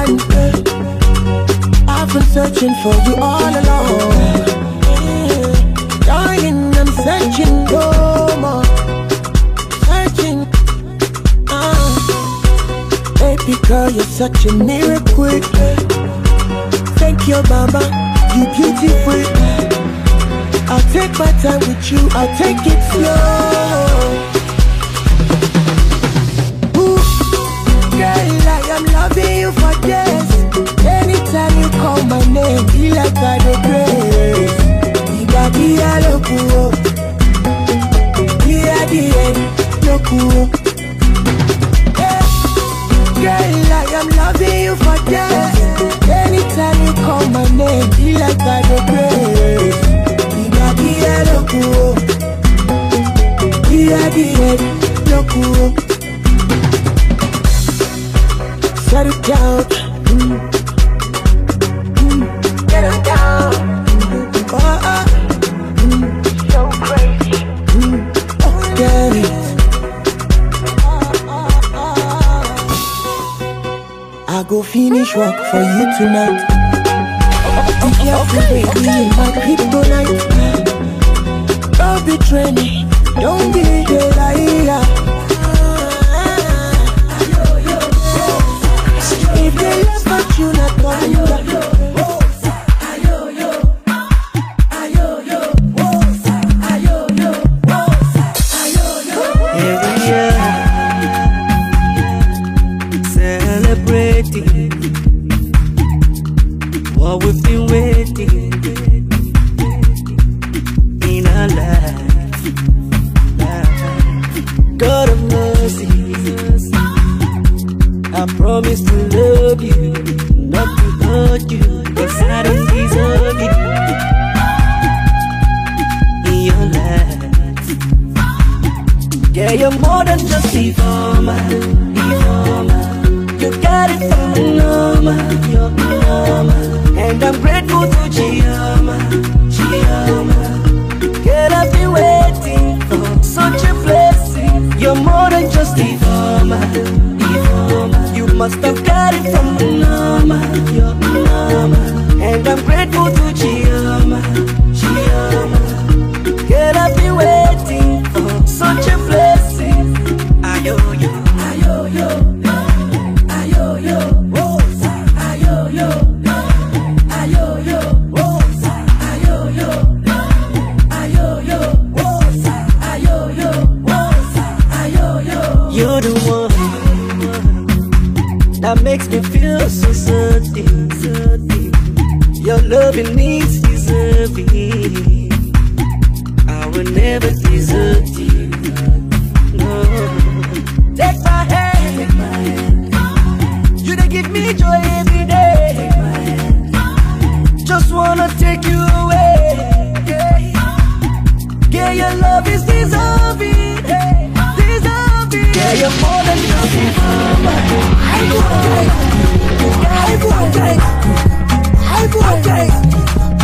one. I've been searching for you all along. Darling, I'm searching no more. Searching. Uh, baby girl, you're such a miracle. Thank you, mama, you beautiful. I'll take my time with you, I'll take it slow. Girl, I am loving you for days. Anytime you call my name, feel like I do grace. Ihiala, Adieu. Girl, I am loving you for days. Anytime you call my name, feel like I do grace. Ihiala, settle down, mm. Mm. Settle down, oh, oh. Mm. So crazy, mm. Oh, get it. I go finish work for you tonight. Be careful, baby, in my kryptonite. Don't betray me, don't be a liar. If they love but you not coming back. Every year, celebrating what we've been waiting in our life. God of mercy, I promise to love you, not to hurt you, cause I don't deserve it in your life. Yeah, you're more than just informer, informer. You got it from the normal, you're normal. And I'm grateful to Chioma, Chioma. Girl, I've been waiting for such a blessing. You're more than just informer, informer. You must have got it from the normal, you're normal. And I'm grateful to Chioma, Chioma. Girl, I've been waiting for such a blessing. Ayo, yo, ayo, yo, ayo, yo, ayo, yo, ayo, yo, ayo, yo, ayo, yo, ayo, yo, ayo, yo. You're the one that makes me feel so certain, certain. Your loving needs deserving. I will never desert you. No. Take my hand, take my hand. You done give me joy every day. Take my hand. Just wanna take you away. Yeah, yeah, your love is deserving. Hey, deserving. Yeah, you're more than just a I go I go I go I go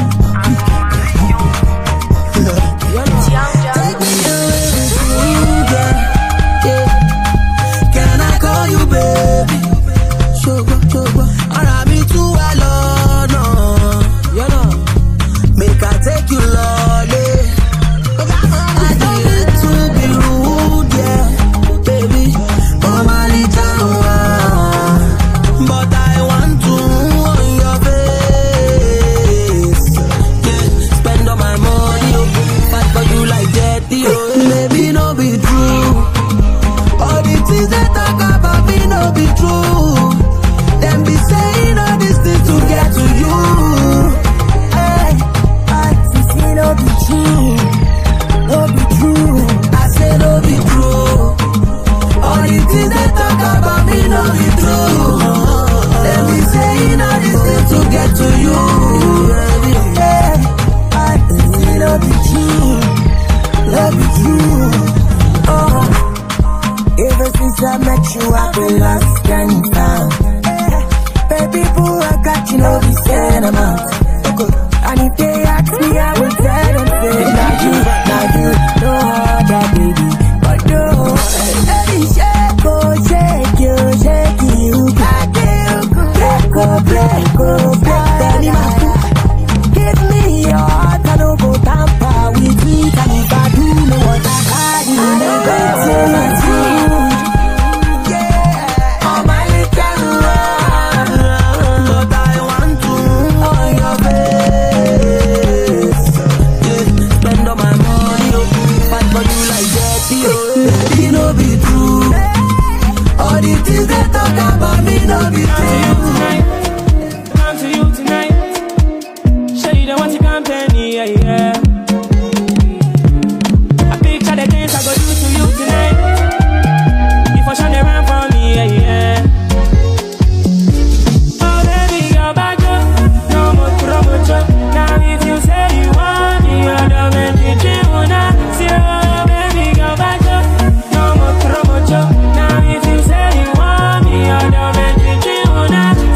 take me away with you, girl. Yeah. Can I call you baby? Sugar, sugar. Alright, me too alone, no. You know, make I take you lolly. I don't need to be rude, yeah, baby. Oh my little one, but I want to on your face. Yeah, spend all my money, fight for you like that, maybe no be true. All the things they talk about me no be true. Them be saying all these things to get to you. Hey, I see no be true, no be true. I say no be true. All the things they talk about me no be true. Them be saying all these things to get to you. Hey, I see no be true, no be true. Oh, ever since I met you, I've been lost and found. Baby boo, I got you, no be saying I'm out. And if they ask me, I will tell them, say, now you, now you, no other baby, but no. Hey, shake, oh, shake you, shake you, shake you, no be true. Come to you tonight. Show you the what you can't pay me, yeah, yeah. I picture the things I go do to you tonight. If I shine the run for me, yeah, yeah. Oh baby, go back up. No more promotion. Now if you say you want me, you're the man you dream on. Oh baby, go back up. No more promotion. Now if you say you want me, you're the man you dream on.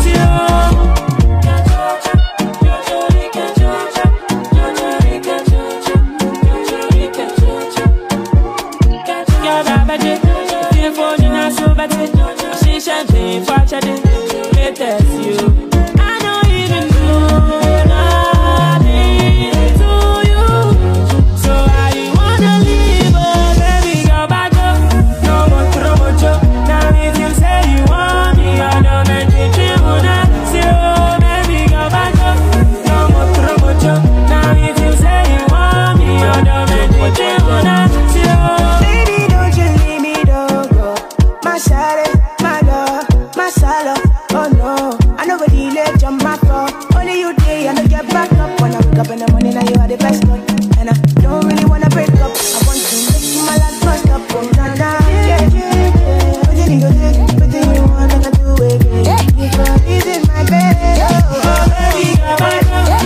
Champagne for chatting, latest you. I don't even know nothing to you, so I wanna leave, but baby, go back up. No more promotion. Now if you say you want me, I don't make it you wanna see. Oh, baby, go back up. No more promotion. Now if you say you want me, I don't make it you wanna see. Oh, baby, don't you leave me, don't go. My shawty. Oh no, I know what you let your mouth off. Only you day, I know get back up. When I wake up in the morning, now you are the best one. And I don't really wanna break up. I want to make my life first up. Oh na na, yeah yeah yeah. But then you go there, but then you wanna do it. Yeah, yeah. This is my baby. Oh baby, come on.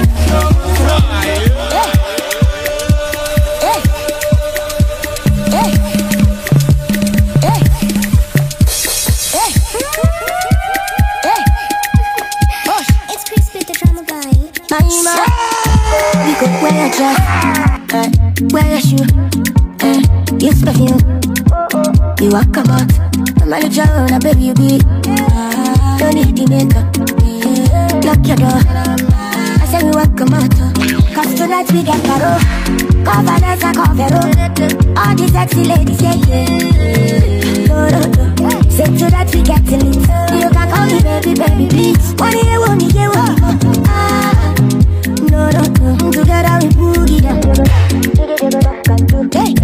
Wear your dress, uh, wear your shoe, uh, use perfume. You walk about, I'm a little a baby you be. Don't need the makeup, lock your door. I say we walk about, cause tonight we get paro. Cover dance and cover all the sexy ladies, yeah, yeah. No, no, no. Say tonight we get to lit. You can call me baby, baby, please. One year, one year, one year. Ah, no, no, no. Together we boogie down. Hey.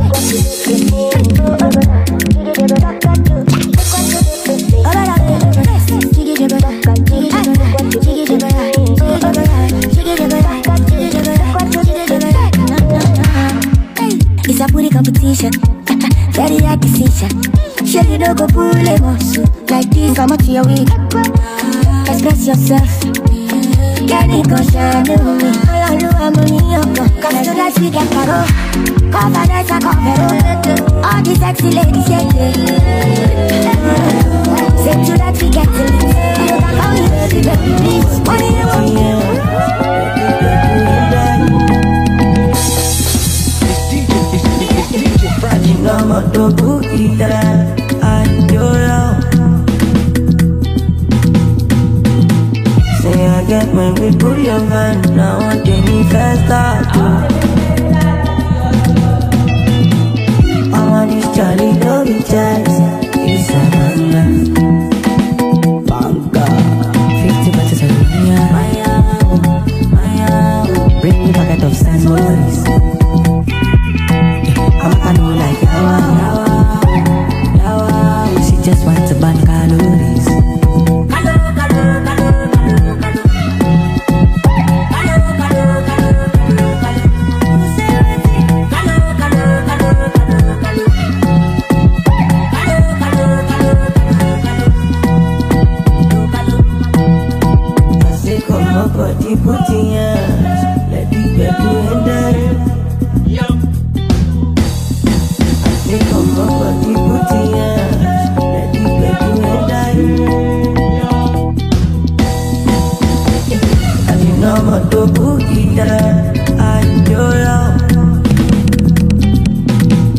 It's a booty competition. Very hard decision. Sure you don't go pull a muscle like this. Come out to your week. Express yourself. Get it, go shine me. All I know I'm on your cause tonight we get paro. Cover dance and cover all the sexy ladies, yeah, yeah. Say tonight we get to it. You can call me baby, baby, please. Money, money. I'm a double eater. Adieu. Say I get when we put your man. Now I take me fast out. I want this Charlie, no be chance. It's a man. Banga. Fifty bucks a year. Maya, Maya. Bring me packet of sand boys. I'm a canoe like Yawa, Yawa, Yawa. She just wants to burn calories. Calo, calo, calo, calo, calo. Calo, calo, calo, calo, calo. Calo, calo, calo, calo, calo. Calo, calo, calo, calo, calo. I say come up for the putinha. Let the baby and die. Come up, but you put in let you baby and die. And you know what to put it there. I do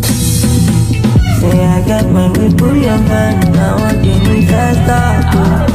say I got my we put your man. Now I give me fast up.